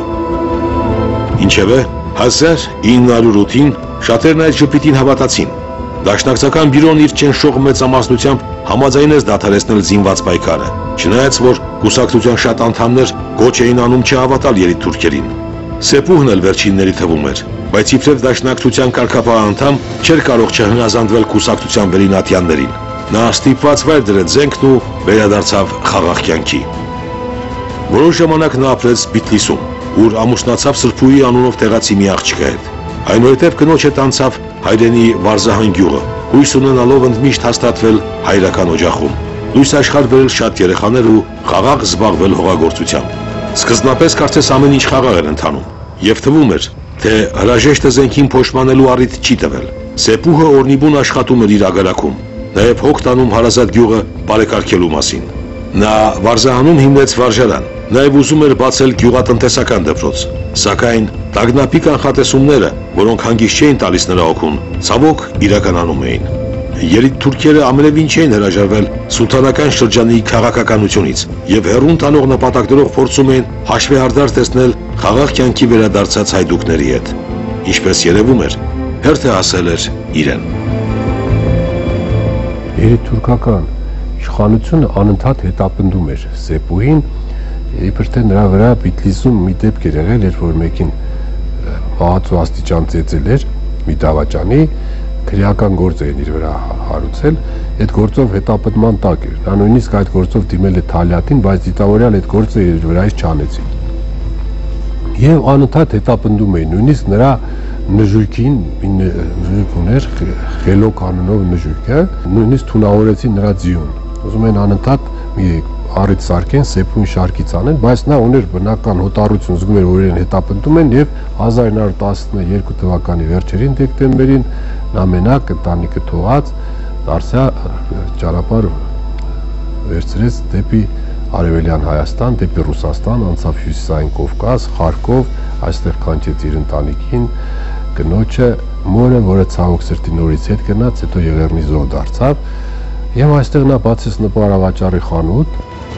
Ինչևէ, հազար ինը հարյուր ութին շատերն այդ ժպիտին հավատացին։ Դաշնակցական բյուրոն իր չնշող մեծամասնությամբ համաձայնեց դադարեցնել զինված պայքարը, չնայած որ կուսակցության շատ անդամներ գոչ էին անում չհավատալ երիտուրքերին։ Սեփուհն էլ վերջինների թվում էր, բայց իբրև դաշնակցության կարգապահ անդամ չէր կարող չհնազանդվել կուսակցության վերինատյաններին։ Նա ստիպված վայր դրեց զենքն ու վերադարձավ խաղաղ կյանքի։ Որոշ ժամանակ նա ապրեց Բիթլիսում, ուր ամուսնացավ Սրբուհի անունով տեղացի մի աղջկա հետ։ Այնուհետև կնոջ հետ անցավ հայրենի Վարզահան գյուղը, հույս ունենալով ընդմիշտ հաստատվել հայրական օջախում, լույս աշխարհ բերել շատ երեխաներ ու խաղաղ զբաղվել հողագործությամբ։ Սկզբնապես կարծես ամեն ինչ խաղաղ էր ընթանում, եւ թվում էր, թե հրաժեշտը զենքին փոշմանելու առիթ չի տվել։ Սեփուհը օրնիբուն աշխատում էր իր ագարակում, նաեւ հոգ տանում հարազատ գյուղը բարեկարգելու մասին։ Նա Վարզահանում հիմնեց վարժարան, նաև ուզում էր բացել գյուղատնտեսական դպրոց, սակայն տագնապի կանխատեսումները, որոնք հանգիստ չէին տալիս նրա օգուն, ցավոք իրականանում էին։ Երիտուրքերը ամենևին չէին հրաժարվել սուլթանական շրջանի քաղաքականությունից եւ հեռուն տանող նպատակներով փորձում էին հաշվեհարդար տեսնել խաղաղ կյանքի վերադարձած հայդուկների հետ։ Ինչպես երևում էր, հերթը հասել էր իրեն։ Երիտուրքական իշխանությունը անընդհատ հետապնդում էր Սեփուհին, իբր թե նրա վրա Բիթլիսում մի դեպք էր եղել, երբ որ մեկին մահացու աստիճան ծեծել էր մի դավաճանի, քրեական գործ էին իր վրա հարուցել, այդ գործով հետապնդման տակ էր։ Նա նույնիսկ այդ գործով դիմել է Թալյատին, բայց դիտավորյալ այդ գործը իր վրայից չանեցին։ Եվ անընդհատ հետապնդում էին, նույնիսկ նրա նժույգին, նժույգ ուներ, Խելոք անունով նժույգը, նույնիսկ թունավորեցին նրա ձիուն։ Ուզում են անընդհատ մի առիթ սարքեն Սեփուհին շարքից անեն, բայց նա ուներ բնական հոտառություն, զգում էր, որ իրեն հետապնդում են, եւ հազար ինը հարյուր տասնյոթ թվականի վերջերին դեկտեմբերին նա մենակ ընտանիքը թողած դարձյալ ճանապարհ վերցրեց դեպի Արևելյան Հայաստան, դեպի Ռուսաստան, անցավ Հյուսիսային Կովկաս, Խարկով, այստեղ կանչեց իր ընտանիքին, կնոջը մորը, որը ցավոք սրտի նորից հետ գնաց, հետո Եղեռնի զոհ դարձավ, եւ այստեղ նա բացեց նպարավաճառի խանութ։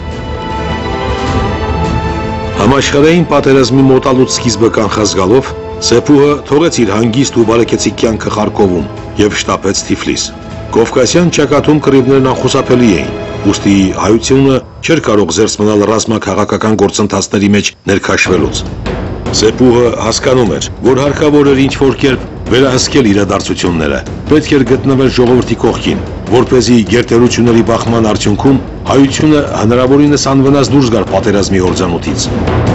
Համաշխարհային պատերազմի մոտալուց սկիզբը կանխած գալով, Սեփուհը թողեց իր հանգիստ ու բարեկեցիկ կյանքը Խարկովում եւ շտապեց Թիֆլիս։ Կովկասյան ճակատում կռիվներն անխուսափելի էին, ուստի հայությունը չէր կարող զերծ մնալ ռազմաքաղաքական գործընթացների մեջ ներքաշվելուց։ Սեփուհը հասկանում էր, որ հարկավոր էր ինչ-որ կերպ վերահսկել իրադարձությունները, պետք էր գտնվել ժողովրդի կողքին, որպեսզի գերտերությունների բախման արդյունքում հայությունը հնարավորինս անվնաս դուրս գար պատերազմի հորձանուտից։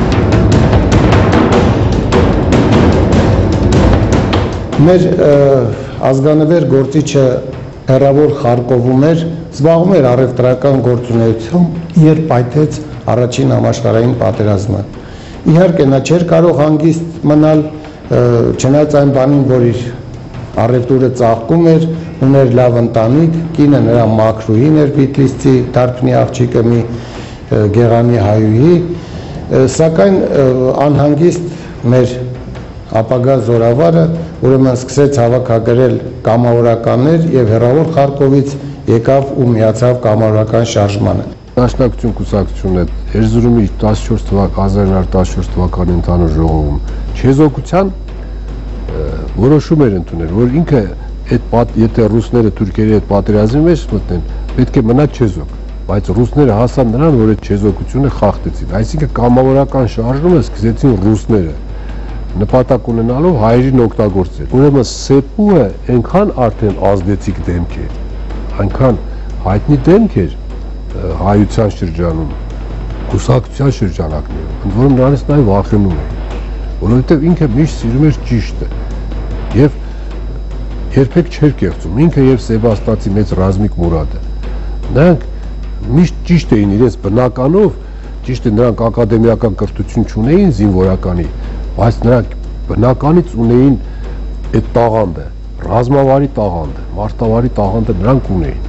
Մեր ազգանվեր գործիչը հեռավոր Խարկովում էր, զբաղվում էր առևտրական գործունեությամբ, երբ պայթեց առաջին համաշխարհային պատերազմը։ Իհարկե նա չէր կարող հանգիստ մնալ, չնայած այն բանին, որ իր առևտուրը ծաղկում էր, ուներ լավ ընտանիք, կինը նրա մաքրուհին էր, Բիթլիսցի դարբնի աղջիկը մի գեղանի հայուհի, սակայն անհանգիստ մեր ապագա զորավարը ուրեմն սկսեց հավաքագրել կամավորականներ եւ հեռավոր Խարկովից եկավ ու միացավ կամավորական շարժմանը։ Դաշնակցություն կուսակցությունը Էրզրումի տասնչորս հազար նոյ տասնչորս թվականի ընդհանուր ժողովում չեզոքության որոշում էր ընդունել, որ ինքը այդ եթե ռուսները թուրքերի հետ պատերազմի մեջ մտնեն, պետք է մնա չեզոք, բայց ռուսները հասան նրան, որ այդ չեզոքությունը խախտեցին, այսինքն կամավորական շարժումը սկսեցին ռուսները նպատակ ունենալով հայերին օգտագործել։ Ուրեմն Սեփուհը այնքան արդեն ազդեցիկ դեմք էր, այնքան հայտնի դեմք էր հայության շրջանում, կուսակցության շրջանակներում, ընդ որում նրանից նաև վախենում էին, որովհետև ինքը միշտ սիրում էր ճիշտը եւ երբեք չէր կեղծում, ինքը եւ Սեբաստացի մեծ Ռազմիկ Մուրադը։ Նրանք միշտ ճիշտ էին իրենց բնականով, ճիշտ է նրանք ակադեմիական կրթություն չունեին զինվորականի, բայց նրանք բնականից ունեին այդ տաղանդը, ռազմավարի տաղանդը, մարտավարի տաղանդը նրանք ունեին։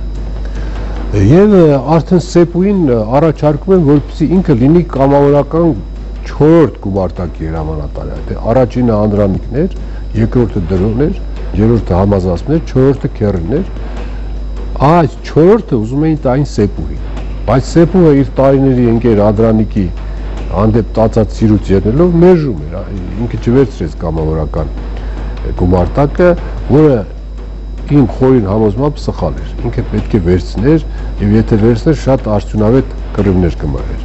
Եվ արդեն Սեփուին առաջարկում են, որպեսզի ինքը լինի կամավորական չորրորդ գումարտակի հրամանատարը, դե առաջինը Անդրանիկն էր, երկրորդը Դրոն էր, երրորդը Համազասպն էր, չորրորդը Քերին էր, այս չորրորդը ուզում էին տային Սեփուհին, բայց Սեփուհը իր տարիների ընկեր Անդրանիկի հանդեպ տածած սիրուց ելնելով մերժում էր, ինքը չվերցրեց կամավորական գումարտակը, որը իմ խորին համոզմամբ սխալ էր, ինքը պետք է վերցներ եւ եթե վերցներ շատ արդյունավետ կռիվներ կմարեր։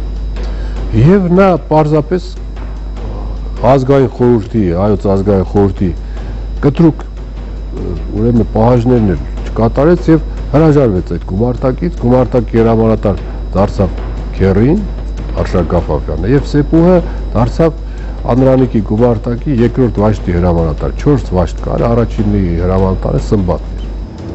Եվ նա պարզապես ազգային խորհրդի, հայոց ազգային խորհրդի կտրուկ ուրեմն պահանջներն էր չկատարեց եւ հրաժարվեց այդ գումարտակից, գումարտակի հրամանատար դարձավ Քերին, Արշակ Աֆակյանը եւ Սեփուհը դարձավ Անդրանիկի գումարտակի երկրորդ վաշտի հրամանատար, չորս վաշտ կար, առաջինի հրամանատարը Սմբատն էր։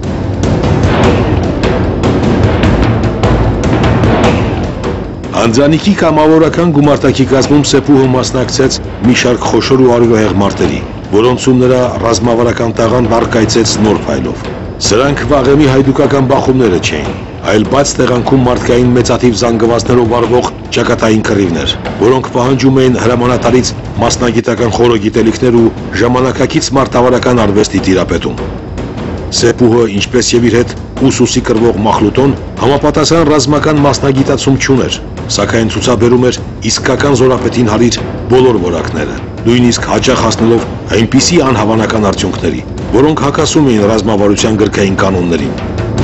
Անդրանիկի կամավորական գումարտակի կազմում Սեփուհը մասնակցեց մի շարք խոշոր ու արյունահեղ մարտերի, որոնցում նրա ռազմավարական տաղանդն առկայծեց նոր փայլով։ Սրանք վաղեմի հայդուկական բախումները չէին, այլ բաց տեղանքում մարդկային մեծաթիվ զանգվածներով վարվող ճակատային կռիվներ, որոնք պահանջում էին հրամանատարից մասնագիտական խորը գիտելիքներ ու ժամանակակից մարտավարական արվեստի տիրապետում։ Սեփուհը, ինչպես եւ իր հետ ուսուսի կրվող Մախլուտոն, համապատասխան ռազմական մասնագիտացում չուներ, սակայն ցուցաբերում էր իսկական զորապետին հարիր բոլոր որակները, նույնիսկ հաճախ հասնելով այնպիսի անհավանական արդյունքների, որոնք հակասում էին ռազմավարության գրքային կանոններին։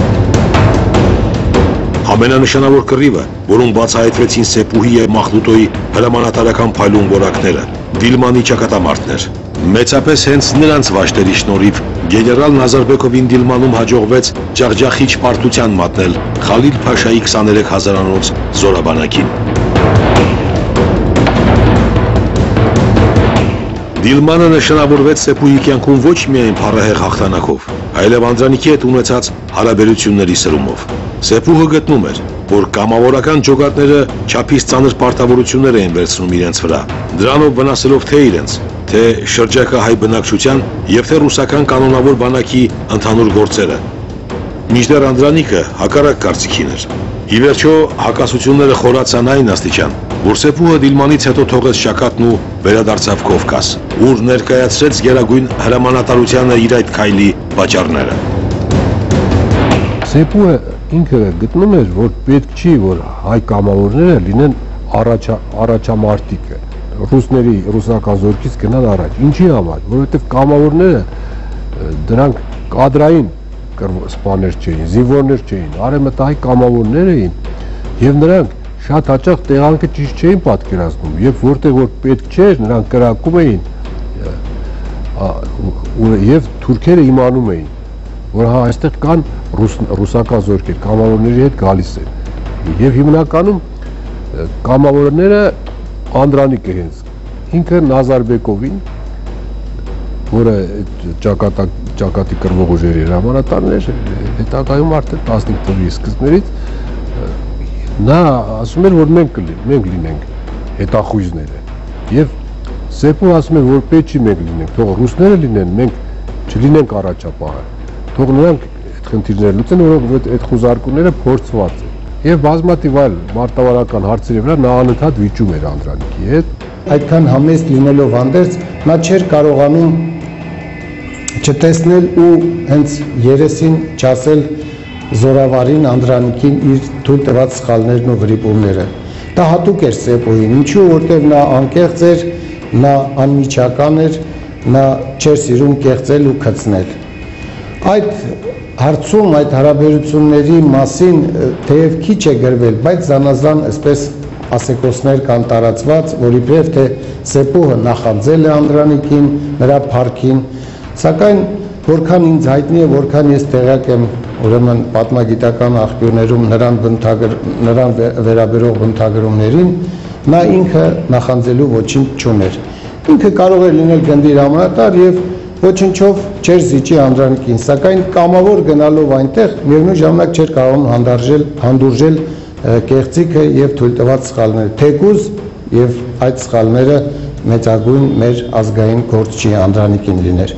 Ամենանշանավոր կռիվը, որում բացահայտվեցին Սեփուհի եւ Մախլուտոյի հրամանատարական փայլուն որակները, Դիլմանի ճակատամարտն էր։ Մեծապես հենց նրանց վաշտերի շնորհիվ գեներալ Նազարբեկովին Դիլմանում հաջողվեց ջախջախիչ պարտության մատնել Խալիլ Փաշայի քսաներեք հազարանոց զորաբանակին։ Դիլմանը նշանավորվեց Սեփուհի կյանքում ոչ միայն փառահեղ հաղթանակով, այլև Անդրանիկի հետ ունեցած հարաբերությունների սրումով։ Սեփուհը գտնում էր, որ կամավորական ջոկատները չափից ծանր պարտավորություններ էին վերցնում իրենց վրա, դրանով վնասելով թե իրենց, թե շրջակա հայ բնակչության եւ թե ռուսական կանոնավոր բանակի ընդհանուր գործերը։ Մինչդեռ Անդրանիկը հակառակ կարծիքին էր։ Ի վերջո հակասությունները խորացան այն աստիճան, որ Սեփուհը Դիլմանից հետո թողեց ճակատն ու վերադարձավ Կովկաս, ուր ներկայացրեց գերագույն հրամանատարությանը իր այդ քայլի պատճառները։ Սեփուհը ինքը գտնում էր, որ պետք չի, որ հայ կամավորները լինեն առաջամարտիկը, ռուսների, ռուսական զորքից գնան առաջ։ Ինչի համար, որովհետև կամավորները դրանք կադրային սպաներ չէին, զինվորներ չէին, արևմտահայ կամավորներ էին եւ նրանք շատ հաճախ տեղանքը ճիշտ չէին պատկերացնում եւ որտեղ որ պետք չէր նրանք կրակում էին եւ թուրքերը իմանում էին որ հա այստեղ կան ռուսական զորքեր կամավորների հետ գալիս են եւ հիմնականում կամավորները Անդրանիկը հենց ինքը Նազարբեկովին որը ճակատակ ճակատի կրվող ուժերի հրամանատարն էր հետագայում արդեն տասնհինգ թվականի սկզբներից նա ասում էր որ մենք մենք լինենք հետախույզները եւ Սեփուհը ասում էր որ պետք չի մենք լինենք թող ռուսները լինեն մենք չլինենք առաջապահը թող նրանք այդ խնդիրները լուծեն որովհետեւ այդ խոզարկումները փորձված են եւ բազմաթիվ այլ մարտավարական հարցերի վրա նա անընդհատ վիճում էր Անդրանիկի հետ այդքան համեստ լինելով հանդերձ նա չէր կարողանում չտեսնել ու հենց երեսին չասել զորավարին Անդրանիկին իր թույլ տված սխալներն ու վրիպումները։ Դա հատուկ էր Սեփուհին, ինչու որտեղ նա անկեղծ էր, նա անմիջական էր, նա չէր սիրում կեղծել ու քծնել։ Այդ հարցում այդ հարաբերությունների մասին թեև քիչ է գրվել, բայց զանազան այսպես ասեկոսներ կան տարածված, որ իբրև թե Սեփուհը նախաձել է Անդրանիկին, նրա փառքին, սակայն որքան ինձ հայտնի է, որքան ես տեղյակ եմ ուրեմն պատմագիտական աղբյուրներում նրան բնութագր նրան վերաբերող բնութագրումներին, նա ինքը նախանձելու ոչինչ չուներ։ Ինքը կարող էր լինել գնդի հրամանատար եւ ոչնչով չէր զիջի Անդրանիկին, սակայն կամավոր գնալով այնտեղ միևնույն ժամանակ չէր կարող հանդարժել, հանդուրժել կեղծիքը եւ թույլ տված սխալները, թեկուզ եւ այդ սխալները մեծագույն մեր ազգային գործչի Անդրանիկին լիներ։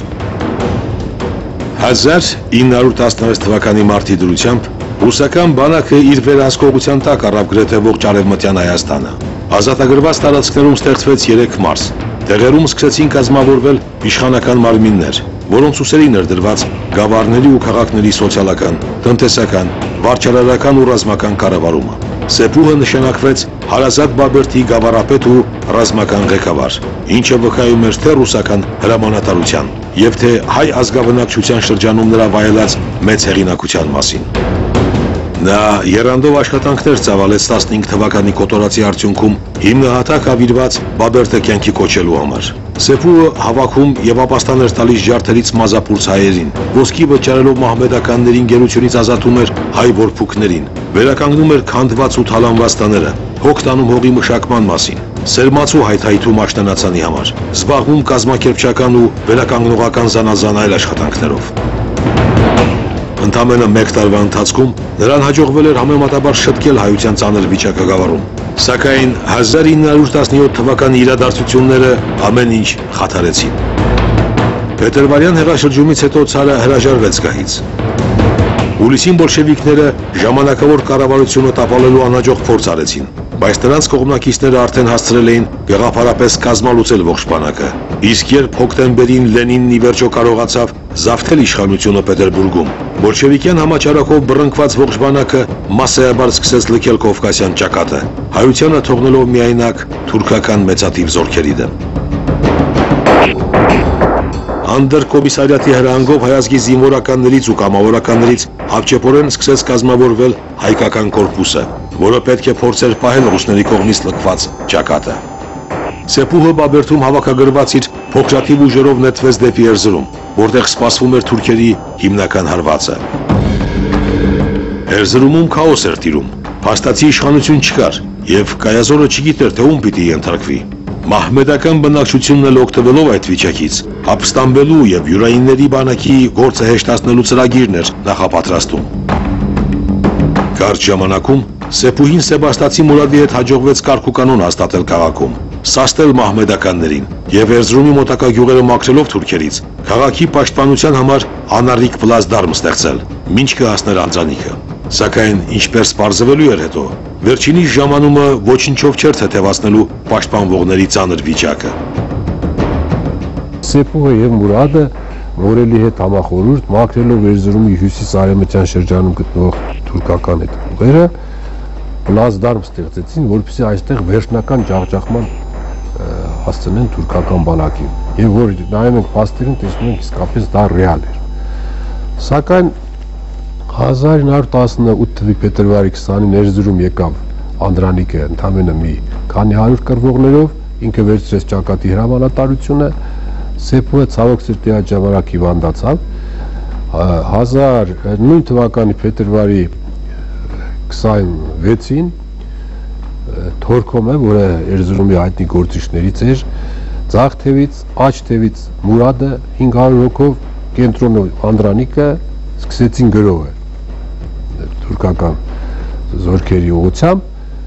հազար ինը հարյուր տասնվեց թվականի մարտի դրությամբ ռուսական բանակը իր վերահսկողության տակ առավ գրեթե ողջ արևմտյան Հայաստանը։ Ազատագրված տարածքներում ստեղծվեց երեք մարզ։ Տեղերում սկսեցին կազմավորվել իշխանական մարմիններ, որոնց ուսերին էր դրված գավառների ու քաղաքների սոցիալական, տնտեսական, վարչարարական ու ռազմական կառավարումը։ Սեփուհը նշանակվեց Հարազատ Բաբերդի գավառապետ ու ռազմական ղեկավար, ինչը վկայում էր թե ռուսական հրամանատարության եւ թե հայ ազգաբնակչության շրջանում նրա վայելած մեծ հեղինակության մասին։ Նա եռանդով աշխատանքներ ծավալեց տասնհինգ թվականի կոտորածի արդյունքում հիմնահատակ ավիրված Բաբերդը կյանքի կոչելու համար։ Սեփուհը հավաքում եւ ապաստան էր տալիս ջարդերից մազապուրց հայերին, ոսկի վճարելով մահմեդականներին գերությունից ազատում էր հայ որփուկներին, վերականգնում էր քանդված ու թալանված տները, հոգ տանում հողի մշակման մասին, սերմացու հայթայթում աշնանացանի համար, զբաղվում կազմակերպչական ու վերականգնողական զանազան այլ աշխատանքներով։ Ընդամենը մեկ տարվա ընթացքում նրան հաջողվել էր համեմատաբար շտկել հայության ծանր վիճակը գավառում, սակայն հազար ինը հարյուր տասնյոթ թվականի իրադարձությունները ամեն ինչ խաթարեցին։ Փետրվարյան հեղաշրջումից հետո ցարը հրաժարվեց գահից։ Հուլիսին բոլշևիկները ժամանակավոր կառավարությունը տապալելու անհաջող փորձ արեցին, բայց նրանց կողմնակիցները արդեն հասցրել էին գաղափարապես կազմալուծել ողջ բանակը, իսկ երբ հոկտեմբերին Լենինն ի վերջո կարողացավ զավթել իշխանությունը Պետերբուրգում, բոլշևիկյան համաճարակով բռնկված ողջ բանակը մասսայաբար սկսեց լքել Կովկասյան ճակատը, հայությանը թողնելով միայնակ թուրքական մեծաթիվ զորքերի դեմ։ Անդր կոմիսարիատի հրահանգով հայազգի զինվորականներից ու կամավորականներից հապճեպորեն սկսեց կազմավորվել հայկական կորպուսը, որը պետք է փորձեր պահել ռուսների կողմից լքված ճակատը։ Սեփուհը Բաբերդում հավաքագրված իր փոքրաթիվ ուժերով նետվեց դեպի Էրզրում, որտեղ սպասվում էր թուրքերի հիմնական հարվածը։ Էրզրումում քաոս էր տիրում, փաստացի իշխանություն չկար, եւ Կայազորը չգիտեր, թե ում պիտի ենթարկվի։ Մահմեդական բնակչությունն էլ օգտվելով այդ վիճակից, ապստամբելու եւ յուրայինների բանակի գործը հեշտացնելու ծրագիրն էր նախապատրաստում։ Կարճ ժամանակում Սեփուհին Սեբաստացի Մուրադի հետ հաջողվեց կարգուկանոն հաստատել քաղաքում, սաստել մահմեդականներին եւ Էրզրումի մոտակա գյուղերը մաքրելով թուրքերից, քաղաքի պաշտպանության համար անառիկ պլազդարմ ստեղծել, մինչ կհասներ Անդրանիկը։ Սակայն ինչպես պարզվելու էր հետո, վերջինիս ժամանումը ոչինչով չէր թեթևացնելու պաշտպանվողների ծանր վիճակը։ Սեփուհը եւ Մուրադը Մորելի հետ համախորհուրդ մաքրելով Էրզրումի հյուսիս-արևմտյան շրջանում գտնվող թուրքական հետուղերը պլազդարմ ստեղծեցին, որպեսզի այստեղ վերջնական ջախջախման հասցնեն թուրքական բանակին, եւ որ նայում ենք փաստերին, տեսնում ենք իսկապես դա ռեալ էր։ Սակայն հազար ինը հարյուր տասնութ թվականի փետրվարի քսանին Էրզրում եկավ Անդրանիկը ընդամենը մի քանի հարյուր կռվողներով, ինքը վերցրեց ճակատի հրամանատարությունը, Սեփուհը ցավոք սրտի այդ ժամանակ հիվանդացավ, հազար նույն թվականի փետրվարի քսանվեցին Թորքոմը, որը Էրզրումի հայտնի գործիչներից էր, ձախ թևից, աջ թևից Մուրադը հինգ հարյուր հոգով կենտրոնը Անդրանիկը սկսեցին գրոհը թուրքական զորքերի ուղղությամբ,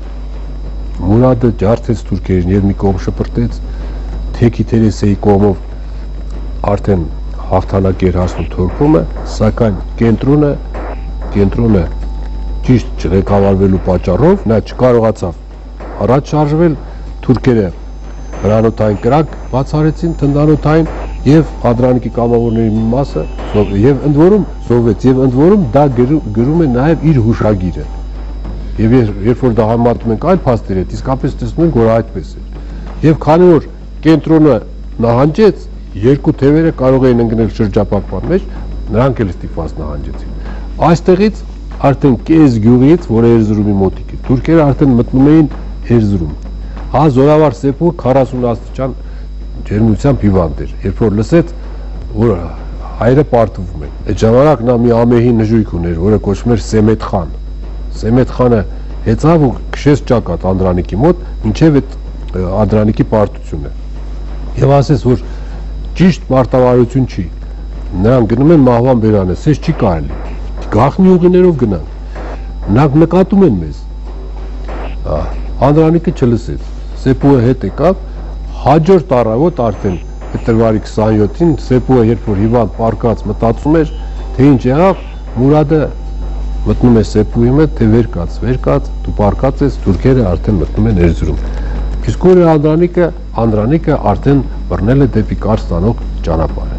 Մուրադը ջարդեց թուրքերին եւ մի կողմ շպրտեց, Թեքի Թերեսեի կողմով արդեն հաղթանակի էր հասնում Թորքոմը, սակայն կենտրոնը կենտրոնը ճիշտ չղեկավարվելու պատճառով նա չկարողացավ առաջ շարժվել, թուրքերը հրանոթային կրակ բացառեցին թնդանոթային եւ Անդրանիկի կամավորների մի մասը եւ ընդ որում զոհվեց եւ ընդ որում դա գրում է նաեւ իր հուշագիրը։ Եվ երբ որ դա համատում ենք այլ փաստերի հետ, իսկապես տեսնում ենք, որ այդպես էր։ Եվ քանի որ կենտրոնը նահանջեց, երկու թևերը կարող էին ընկնել շրջապատման մեջ, նրանք էլ ստիպված նահանջեցին։ Այստեղից արդեն կես գյուղից, որ Էրզրումի մոտիկ է, թուրքերը արդեն մտնում էին Էրզրում։ Հա զորավար Սեփուհը քառասուն աստիճան ջերմությամբ հիվանդ էր, երբ որ լսեց, որ հայերը պարտվում են։ Այդ ժամանակ նա մի ամեհի նժույգ ուներ, որը կոչվում էր Սեմետ խան։ Սեմետ խանը հեծավ ու քշեց ճակատ Անդրանիկի մոտ, մինչև այդ Անդրանիկի պարտությունը։ Եվ ասեց, որ ճիշտ մարտավարություն չի, նրանք գնում են մահվան բերանես, ես չի կարելի, գաղտնի ուղիներով գնանք, նրանք նկատում են մեզ։ Անդրանիկը չլսեց, Սեփուհը հետ եկավ, հաջորդ առավոտ արդեն փետրվարի քսանյոթին Սեփուհը երբ որ հիվանդ պառկած մտածում էր, թե ինչ եղավ, Մուրադը մտնում է Սեփուհի մոտ, թե վեր կաց, վեր կաց, դու պառկած ես, թուրքերը արդեն մտնում են Էրզրում։ Իսկ որ Անդրանիկը, Անդրանիկը արդեն բռնել է դեպի Կարս տանող ճանապարհը։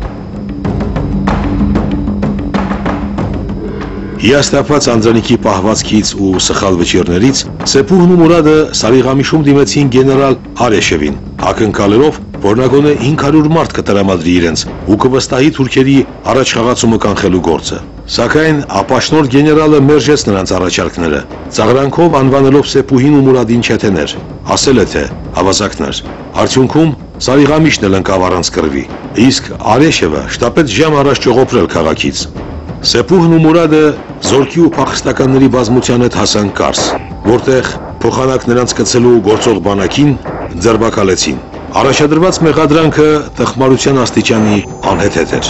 Հիասթափված Անդրանիկի պահվածքից ու սխալ վճիռներից Սեփուհն ու Մուրադը Սարիղամիշում դիմեցին գեներալ Արեշևին, ակնկալելով, որ նա գոնե հինգ հարյուր մարդ կտրամադրի իրենց ու կվստահի թուրքերի առաջխաղացումը կանխելու գործը։ Սակայն ապաշնորհ գեներալը մերժեց նրանց առաջարկները, ծաղրանքով անվանելով Սեփուհին ու Մուրադին չեթեներ, ասել է թե հավասակներ։ Արդյունքում Սարիղամիշն էլ ընկավ առանց կռվի, իսկ Արեշևը շտապեց ժամ առաջ ճողոպրել քաղաքից։ Սեփուհն ու Մուրադը զորքի ու փախստականների բազմության հետ հասան Կարս, որտեղ փոխանակ նրանց կցելու գործող բանակին ձերբակալեցին։ Առաջադրված մեղադրանքը տխմարության աստիճանի անհեթեթ էր։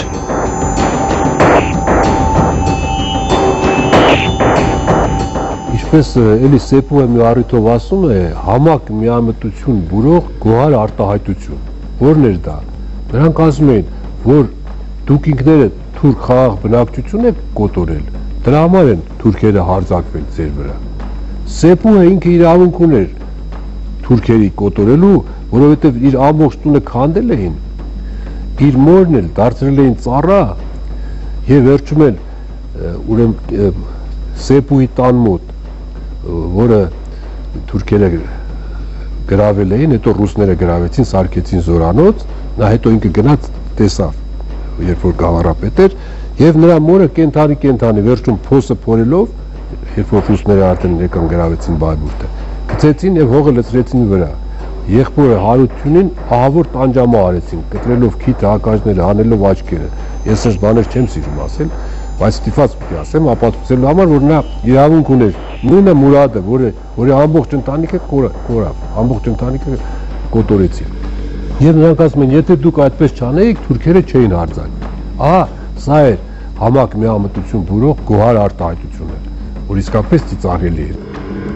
Ինչպես էլի Սեփուհը մի առիթով ասում է, համակ միամտություն բուրող գոհար արտահայտություն։ Որն էր դա։ Նրանք ասում էին, որ դուք ինքներդ թուրք խաղաղ բնակչություն եք կոտորել, դրա համար են թուրքերը հարձակվել ձեր վրա։ Սեփուհը ինքը իրավունք ուներ թուրքերի կոտորելու, որովհետև իր ամբողջ տունը քանդել էին, իր մորն էլ դարձրել էին ծառա եւ վերջում էլ ուրեմն Սեփուհի տան մոտ, որը թուրքերը գրավել էին, հետո ռուսները գրավեցին, սարքեցին զորանոց, նա հետո ինքը գնաց տեսավ, երբ որ գավառապետ էր, եւ նրա մորը կենթանի կենթանի վերջում փոսը փորելով, երբ որ ռուսները արդեն եկան գրավեցին Բայբուրդը, գցեցին եւ հողը լցրեցին վրա։ Եղբորը հարությունին ահավոր տանջամա արեցին, կտրելով քիթը, հակաժները, հանելով աչքերը։ Ես այս բաներ չեմ սիրում ասել, բայց ստիպված պիտի ասեմ, ապացուցելու համար, որ նա իրավունք ուներ։ Նույնը Մուրադը, որը որի ամբողջ ընտանիքը կորավ, ամբողջ ընտանիքը կոտորեցին։ Եվ նրանք ասում են, եթե դուք այդպես չանեիք, թուրքերը չէին հարձակվի։ Ահա, սա էր համակ միամտություն բուրող գոհար արտահայտությունը, որ իսկապես ծիծաղելի էր։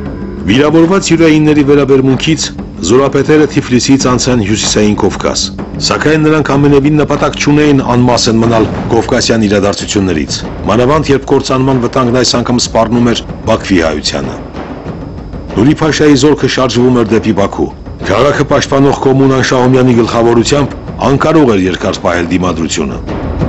Վիրավորված յուրայինների վերաբերմունքից զորապետերը Թիֆլիսից անցան հյուսիսային Կովկաս, Սակայն նրանք ամենևին նպատակ չունեին անմասն մնալ կովկասյան իրադարձություններից, մանավանդ երբ կործանման վտանգն այս անգամ սպառնում էր Բաքվի հայությանը։ Նուրի Փաշայի զորքը շարժվում էր դեպի Բաքու։ Քաղաքը պաշտպանող Կոմունան Շահումյանի գլխավորությամբ անկարող էր երկար պահել դիմադրությունը։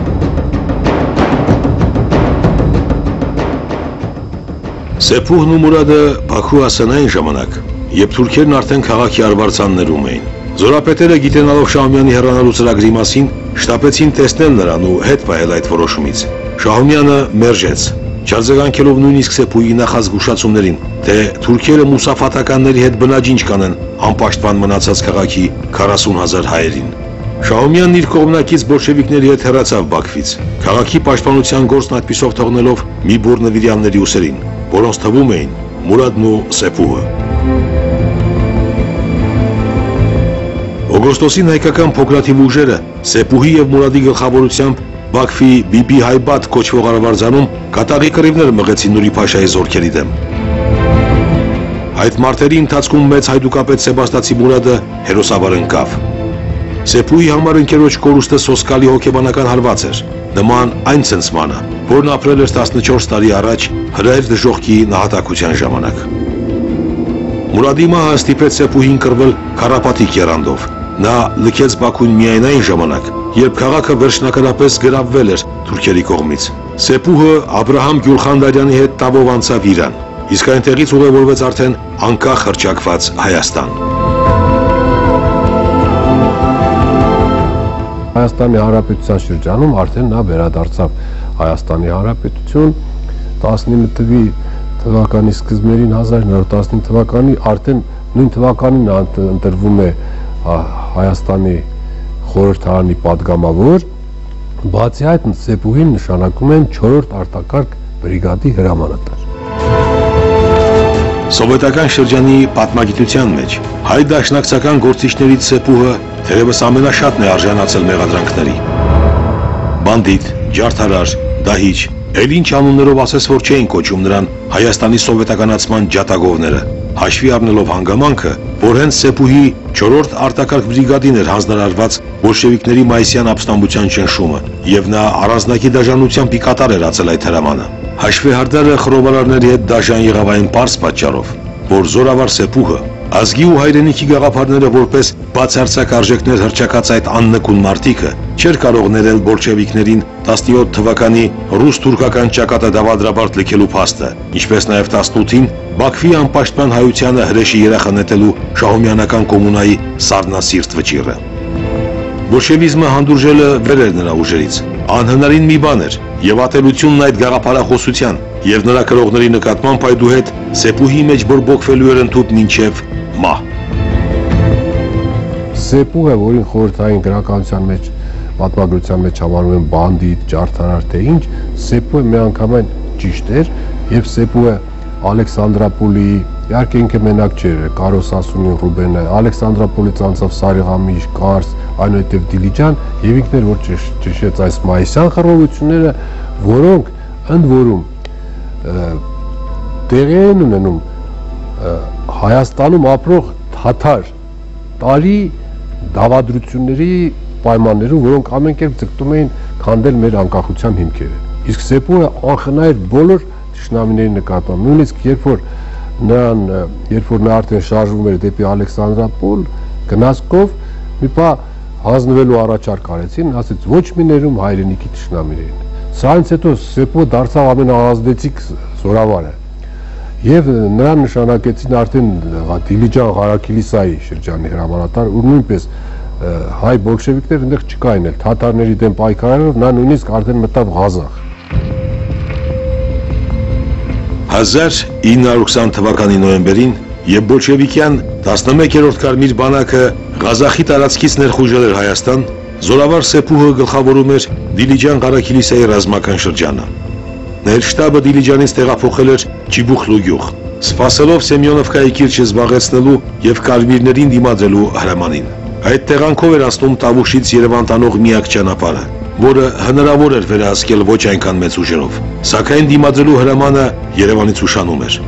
Սեփուհն ու Մուրադը Բաքու հասան այն ժամանակ, երբ թուրքերն արդեն քաղաքի արվարձաններում էին։ Զորապետերը, գիտենալով Շահումյանի հեռանալու ծրագրի մասին, շտապեցին տեսնել նրան ու հետ պահել այդ որոշումից։ Շահումյանը մերժեց, չարձագանքելով նույնիսկ Սեփուհի նախած զգուշացումներին, թե թուրքերը մուսաֆաթականների հետ բնաջինջ կանեն անպաշտպան մնացած քաղաքի քառասուն հազար հայերին։ Շահումյանն իր կողմնակից բոլշևիկների հետ հեռացավ Բաքվից, քաղաքի պաշտպանության գործն այդպիսով թողնելով մի բուռ նվիրյալների ուսերին, որոնց թվում էին Մուրադն ու Սեփուհը։ Օգոստոսին հայկական փոքրաթիվ ուժերը Սեփուհի եւ Մուրադի գլխավորությամբ Բաքվի Բիբի Հայբատ կոչվող արվարձանում կատաղի կռիվներ մղեցին Նուրի Փաշայի զորքերի դեմ։ Այդ մարտերի ընթացքում մեծ հայդուկապետ Սեբաստացի Մուրադը հերոսաբար ընկավ։ Սեփուհի համար ընկերոջ կորուստը սոսկալի հոգեբանական հարված էր, նման այն ցնցմանը, որն ապրել էր տասնչորս տարի առաջ հրայր դժոխքի նահատակության ժամանակ։ Մուրադի մահը ստիպեց Սեփուհին կռվել քառապատիկ եռանդով։ Նա լքեց Բաքուն միայն այն ժամանակ, երբ քաղաքը վերջնակարապես գրավվել էր թուրքերի կողմից։ Սեփուհը Աբրահամ Գյուլխանդարյանի հետ տավով անցավ Իրան, իսկ այնտեղից ուղևորվեց արդեն անկախ հռչակված Հայաստան։ Հայաստանի Հանրապետության շրջանում արդեն նա վերադարձավ Հայաստանի Հանրապետություն տասնինը թվի թվականի սկզբերին հազար նոր տասնինը թվականի արդեն նույն թվականին ընտրվում է Հայաստանի խորհրդարանի падգամավոր, բացի այդ Սեփուհին նշանակում են չորրորդ արտակարգ բրիգադի հրամանատար։ Սովետական շրջանի պատմագիտության մեջ հայ դաշնակցական գործիչներից Սեփուհը թերևս ամենաշատն է արժանացել մեղադրանքների։ Բանդիտ, ջարդարար, դահիճ, էլ ինչ անուններով ասես որ չէին կոչում նրան Հայաստանի սովետականացման ջատագովները, հաշվի առնելով հանգամանքը, որ հենց Սեփուհի չորրորդ արտակարգ բրիգադին էր հանձնարարված բոլշևիկների մայիսյան ապստամբության ճնշումը, եւ նա առանձնակի դաժանությամբ կատար էր ածել այդ հրամանը։ Հաշվեհարդարը խռովարարների հետ դաժան եղավ այն պարզ պատճառով, որ զորավար Սեփուհը ազգի ու հայրենիքի գաղափարները որպես բացարձակ արժեքներ հռչակած այդ աննկուն մարտիկը չէր կարող ներել բոլշևիկներին տասնյոթ թվականի ռուս-թուրքական ճակատը դավադրաբար լքելու փաստը, ինչպես նաև տասնութին Բաքվի անպաշտպան հայությանը հրեշի երախը նետելու շահումյանական կոմունայի սառնասիրտ վճիռը։ Բոլշևիզմը հանդուրժելը վեր էր նրա ուժերից, անհնարին մի բան էր, եւ ատելությունն այդ գաղափարախոսության եւ նրա կրողների նկատմամբ այդուհետ Սեփուհի մեջ բորբոքվելու էր ընդհուպ մինչեւ մահ։ Սեփուհը, որին խորհրդային գրականության մեջ, պատմագրության մեջ համարում են բանդիտ, ջարդարար թե ինչ, Սեփուհը միանգամայն ճիշտ էր եւ Սեփուհը Ալեքսանդրապոլի, իհարկե ինքը մենակ չէր, Կարոս Ասունին, Ռուբենը, Ալեքսանդրապոլից անցավ Սարիղամիշ, Կարս, այնուհետև Դիլիջան եւ ինքն էր որ ճշեց այս մայիսյան խռովությունները, որոնք ընդ որում տեղի են ունենում Հայաստանում ապրող թաթար տարի դավադրությունների պայմաններում, որոնք ամեն կերպ ձգտում էին քանդել մեր անկախության հիմքերը։ Իսկ Սեփուհը անխնայ էր բոլոր թշնամիների նկատմամբ, նույնիսկ երբ որ նրան, երբ որ նա արդեն շարժվում էր դեպի Ալեքսանդրապոլ, գնացքով մի բա հանձնվելու առաջարկ արեցին, ասեց ոչ մի ներում հայրենիքի թշնամիներին։ Սրանից հետո Սեփուհը դարձավ ամենաազդեցիկ զորավարը եւ նրան նշանակեցին արդեն Դիլիջան Ղարաքիլիսայի շրջանի հրամանատար, ու նույնպես հայ բոլշևիկներ այնտեղ չկային էլ, թաթարների դեմ պայքարելով նա նույնիսկ արդեն մտավ Ղազախ։ հազար ինը հարյուր ութ թվականի նոյեմբերին եւ բոլշևիկյան տասնմեկերորդ կարմիր բանակը Ղազախի տարածքից ներխուժել էր Հայաստան, զորավար Սեփուհը գլխավորում էր Դիլիջան Ղարաքիլիսայի ռազմական շրջանը։ Ներշտաբը Դիլիջանից տեղափոխել էր Չիբուխլու գյուղ, սպասելով Սեմյոնովկայի կիրճը զբաղեցնելու եւ կարմիրներին դիմադրելու հրամանին։ Այդ տեղանքով էր անցնում Տավուշից Երևան տանող միակ ճանապարհը, որը հնարավոր էր վերահսկել ոչ այնքան մեծ ուժերով, սակայն դիմադրելու հրամանը Երևանից ուշանում էր։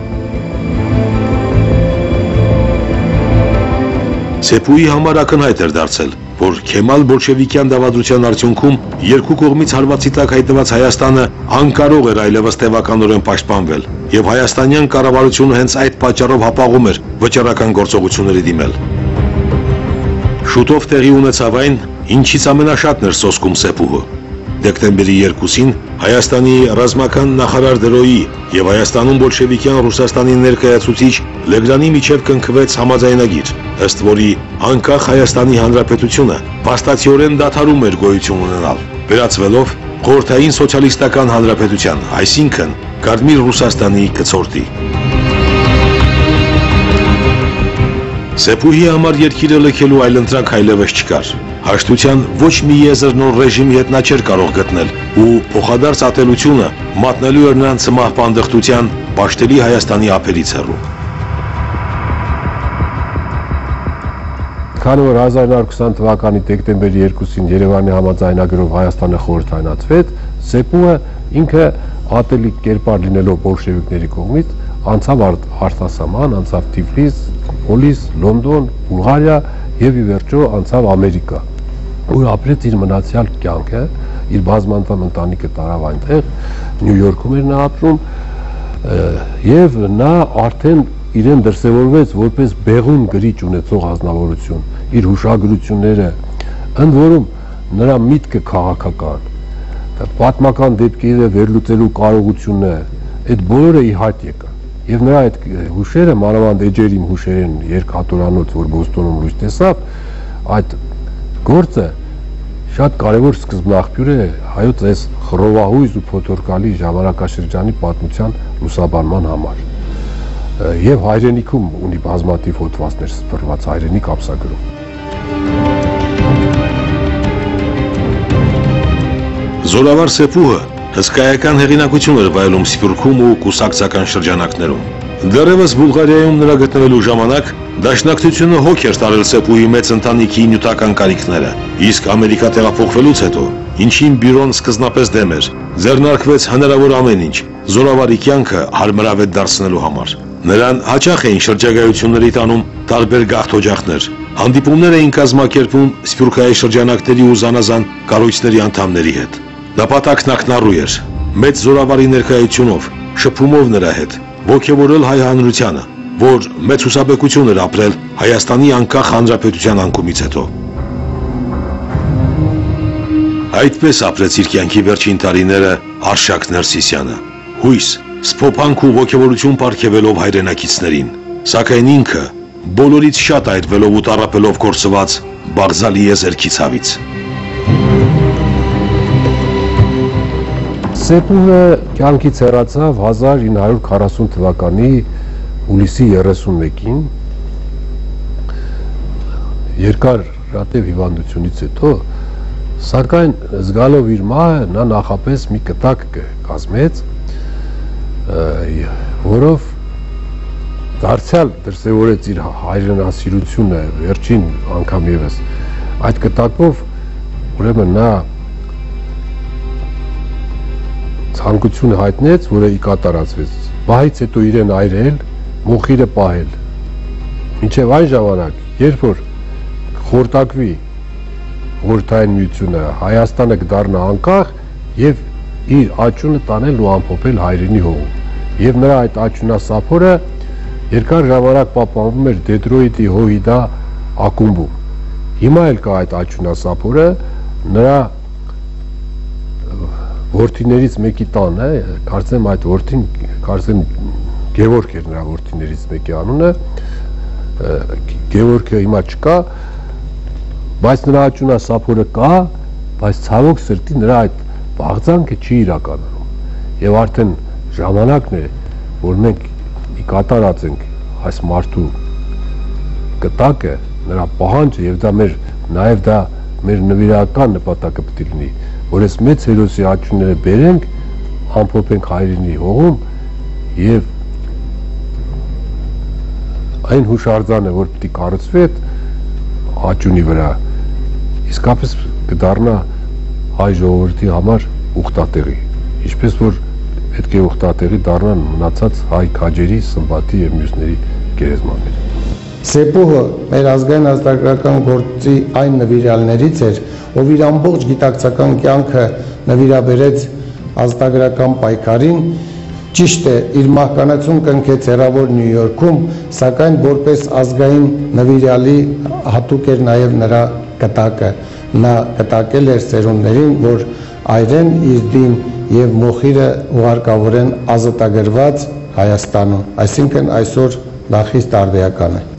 Սեփուհի համար ակնհայտ էր դարձել, որ Քեմալ բոլշևիկյան դավադրության արդյունքում երկու կողմից հարվածի տակ հայտնված Հայաստանը անկարող էր այլևս տևականորեն պաշտպանվել, եւ հայաստանյան կառավարությունը հենց այդ պատճառով հապաղում էր վճռական գործողությունների դիմել։ Շուտով տեղի ունեցավ այն, ինչից ամենաշատն էր սոսկում Սեփուհը։ Դեկտեմբերի երկուսին Հայաստանի ռազմական նախարար Դրոյի եւ Հայաստանում բոլշևիկյան Ռուսաստանի ներկայացուցիչ Լեգրանի միջև կնքվեց համաձայնագիր, ըստ որի անկախ Հայաստանի Հանրապետությունը փաստացիորեն դադարում էր գոյություն ունենալ, վերածվելով Խորհրդային սոցիալիստական հանրապետության, այսինքն Կարմիր Ռուսաստանի կցորդի։ Սեփուհի համար երկիրը լքելու այլընտրանք այլևս չկար։ Հաշտության ոչ մի եզր նոր ռեժիմի հետ նա չէր կարող գտնել ու փոխադարձ ատելությունը մատնելու էր նրանց սմահ պանդխտության պաշտելի Հայաստանի ափերից հեռու։ Քանի որ հազար նոր քսան թվականի դեկտեմբերի երկուսին Երևանի համաձայնագրով Հայաստանը խորհրդայնացվեց, Սեփուհը ինքը ատելի կերպար լինելով բոլշևիկների կողմից անցավ արտասահման, անցավ Թիֆլիս, Պոլիս, Լոնդոն, Բուլղարիա եւ ի վերջո անցավ Ամերիկա, որ ապրեց իր մնացյալ կյանքը, իր բազմանդամ ընտանիքը տարավ այնտեղ, Նյու Յորքում էր նա ապրում եւ նա արդեն իրեն դրսևորվեց որպես բեղուն գրիչ ունեցող ազնվորություն, իր հուշագրությունները, ընդ որում նրա միտքը քաղաքական, պատմական դեպքերը վերլուծելու կարողությունը, այդ բոլորը ի հայտ եկան։ Եվ նրա այդ հուշերը, մանավանդ Էջերիմ հուշերեն երկհատորանոց, որ Բոստոնում լույս տեսավ, այդ գործը շատ կարևոր սկզբնաղբյուր է հայոց այս խռովահույզ ու փոթորկալի ժամանակաշրջանի պատմության լուսաբանման համար։ Եվ հայրենիքում ունի բազմաթիվ հոդվածներ սփռված հայրենիք ամսագրում։ Զորավար Սեփուհը հսկայական հեղինակություն էր վայելում Սփյուռքում ու կուսակցական շրջանակներում։ Դեռևս Բուլղարիայում նրա գտնվելու ժամանակ դաշնակցությունը հոգ էր տարել Սեփուհի մեծ ընտանիքի նյութական կարիքները, իսկ Ամերիկա տեղափոխվելուց հետո, ինչին բյուրոն սկզբնապես դեմ էր, ձեռնարկվեց հնարավոր ամեն ինչ զորավարի կյանքը հարմարավետ դարձնելու համար։ Նրան հաճախ էին շրջագայությունների տանում տարբեր գաղթօջախներ, հանդիպումներ էին կազմակերպում Սփյուռքայի շրջանակների ու զանազան կառույցների անդամների հետ։ Նպատակն ակնառու էր, մեծ զորավարի ներկայությունով, շփումով նրա հետ, ոգևորել հայ հանրությանը, որ մեծ հուսաբեկություն էր ապրել Հայաստանի անկախ հանրապետության անկումից հետո։ Այդպես ապրեց իր կյանքի վերջին տարիները Արշակ Ներսիսյանը, հույս, սփոփանք ու ոգևորություն պարգևելով հայրենակիցներին, սակայն ինքը բոլորից շատ այրվելով ու տառապելով կորսված Բաղձալի եզերքի ցավից։ Սեփուհը կյանքից հեռացավ հազար ինը հարյուր քառասուն թվականի հուլիսի երեսունմեկին, երկար ռատև հիվանդությունից հետո, սակայն զգալով իր մահը նա նախապես մի կտակ կազմեց, որով դարձյալ դրսևորեց իր հայրենասիրությունը վերջին անգամ ևս։ Այդ կտակով ուրեմն նա ցանկությունը հայտնեց, որը ի կատարածվեց։ Բահից հետո իրեն այրել, մոխիրը պահել։ Մինչև այն ժամանակ, երբ որ խորտակվի Խորհրդային Միությունը, Հայաստանը կդառնա անկախ եւ իր աճյունը տանել ու ամփոփել հայրենի հողում։ Եվ նրա այդ աճյունասափորը երկար ժամանակ պահպանվում էր Դետրոյթի Հոհիդա ակումբում։ Հիմա էլ կա այդ աճյունասափորը նրա որդիներից մեկի տանը, կարծեմ այդ որդին, կարծեմ Գևորգ էր նրա որդիներից մեկի անունը, Գևորգը հիմա չկա, բայց նրա աճյունասափորը կա, բայց ցավոք սրտի նրա այդ բաղձանքը չի իրականանում։ Եվ արդեն ժամանակն է, որ մենք ի կատարածենք այս մարդու կտակը, նրա պահանջը եւ դա մեր նաեւ դա մեր նվիրական նպատակը պետք է լինի, որ այս մեծ հերոսի աճյունները բերենք, ամփոփենք հայրենի հողում եւ այն հուշարձանը, որ պետք է կառուցվի այդ աճյունի վրա, իսկապես կդառնա հայ ժողովրդի համար ուխտատեղի, ինչպես որ պետք է ուխտատեղի դառնան մնացած հայ քաջերի, Սմբատի եւ մյուսների գերեզմանները։ Սեպուհը մեր ազգային ազատագրական գործի այն նվիրյալներից էր, ով իր ամբողջ գիտակցական կյանքը նվիրաբերեց ազատագրական պայքարին, ճիշտ է, իր մահկանացուն կնքեց հեռավոր Նյու Յորքում, սակայն որպես ազգային նվիրյալի հատուկ էր նաև նրա կտակը։ Նա կտակել էր սերունդներին, որ այրեն իր դին և մոխիրը ուղարկավորեն ազատագրված Հայաստանում, այսինքն այսօր դա խիստ արդիական է։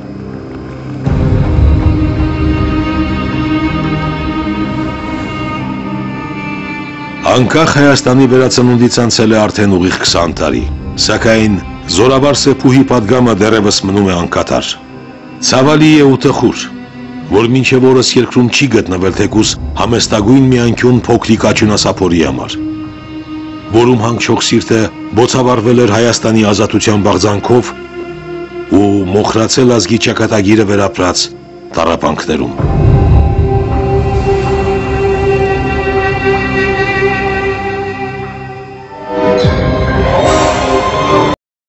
Անկախ Հայաստանի վերածնունդից անցել է արդեն ուղիղ քսան տարի, սակայն զորավար Սեփուհի պատգամը դեռևս մնում է անկատար։ Ցավալի է ու տխուր, որ մինչև օրս երկրում չի գտնվել թեկուզ համեստագույն մի անկյուն փոքրիկ աճյունասափորի համար, որում հանգչող սիրտը բոցավառվել էր Հայաստանի ազատության բաղձանքով ու մոխրացել ազգի ճակատագիրը վերապրած տառապանքներում։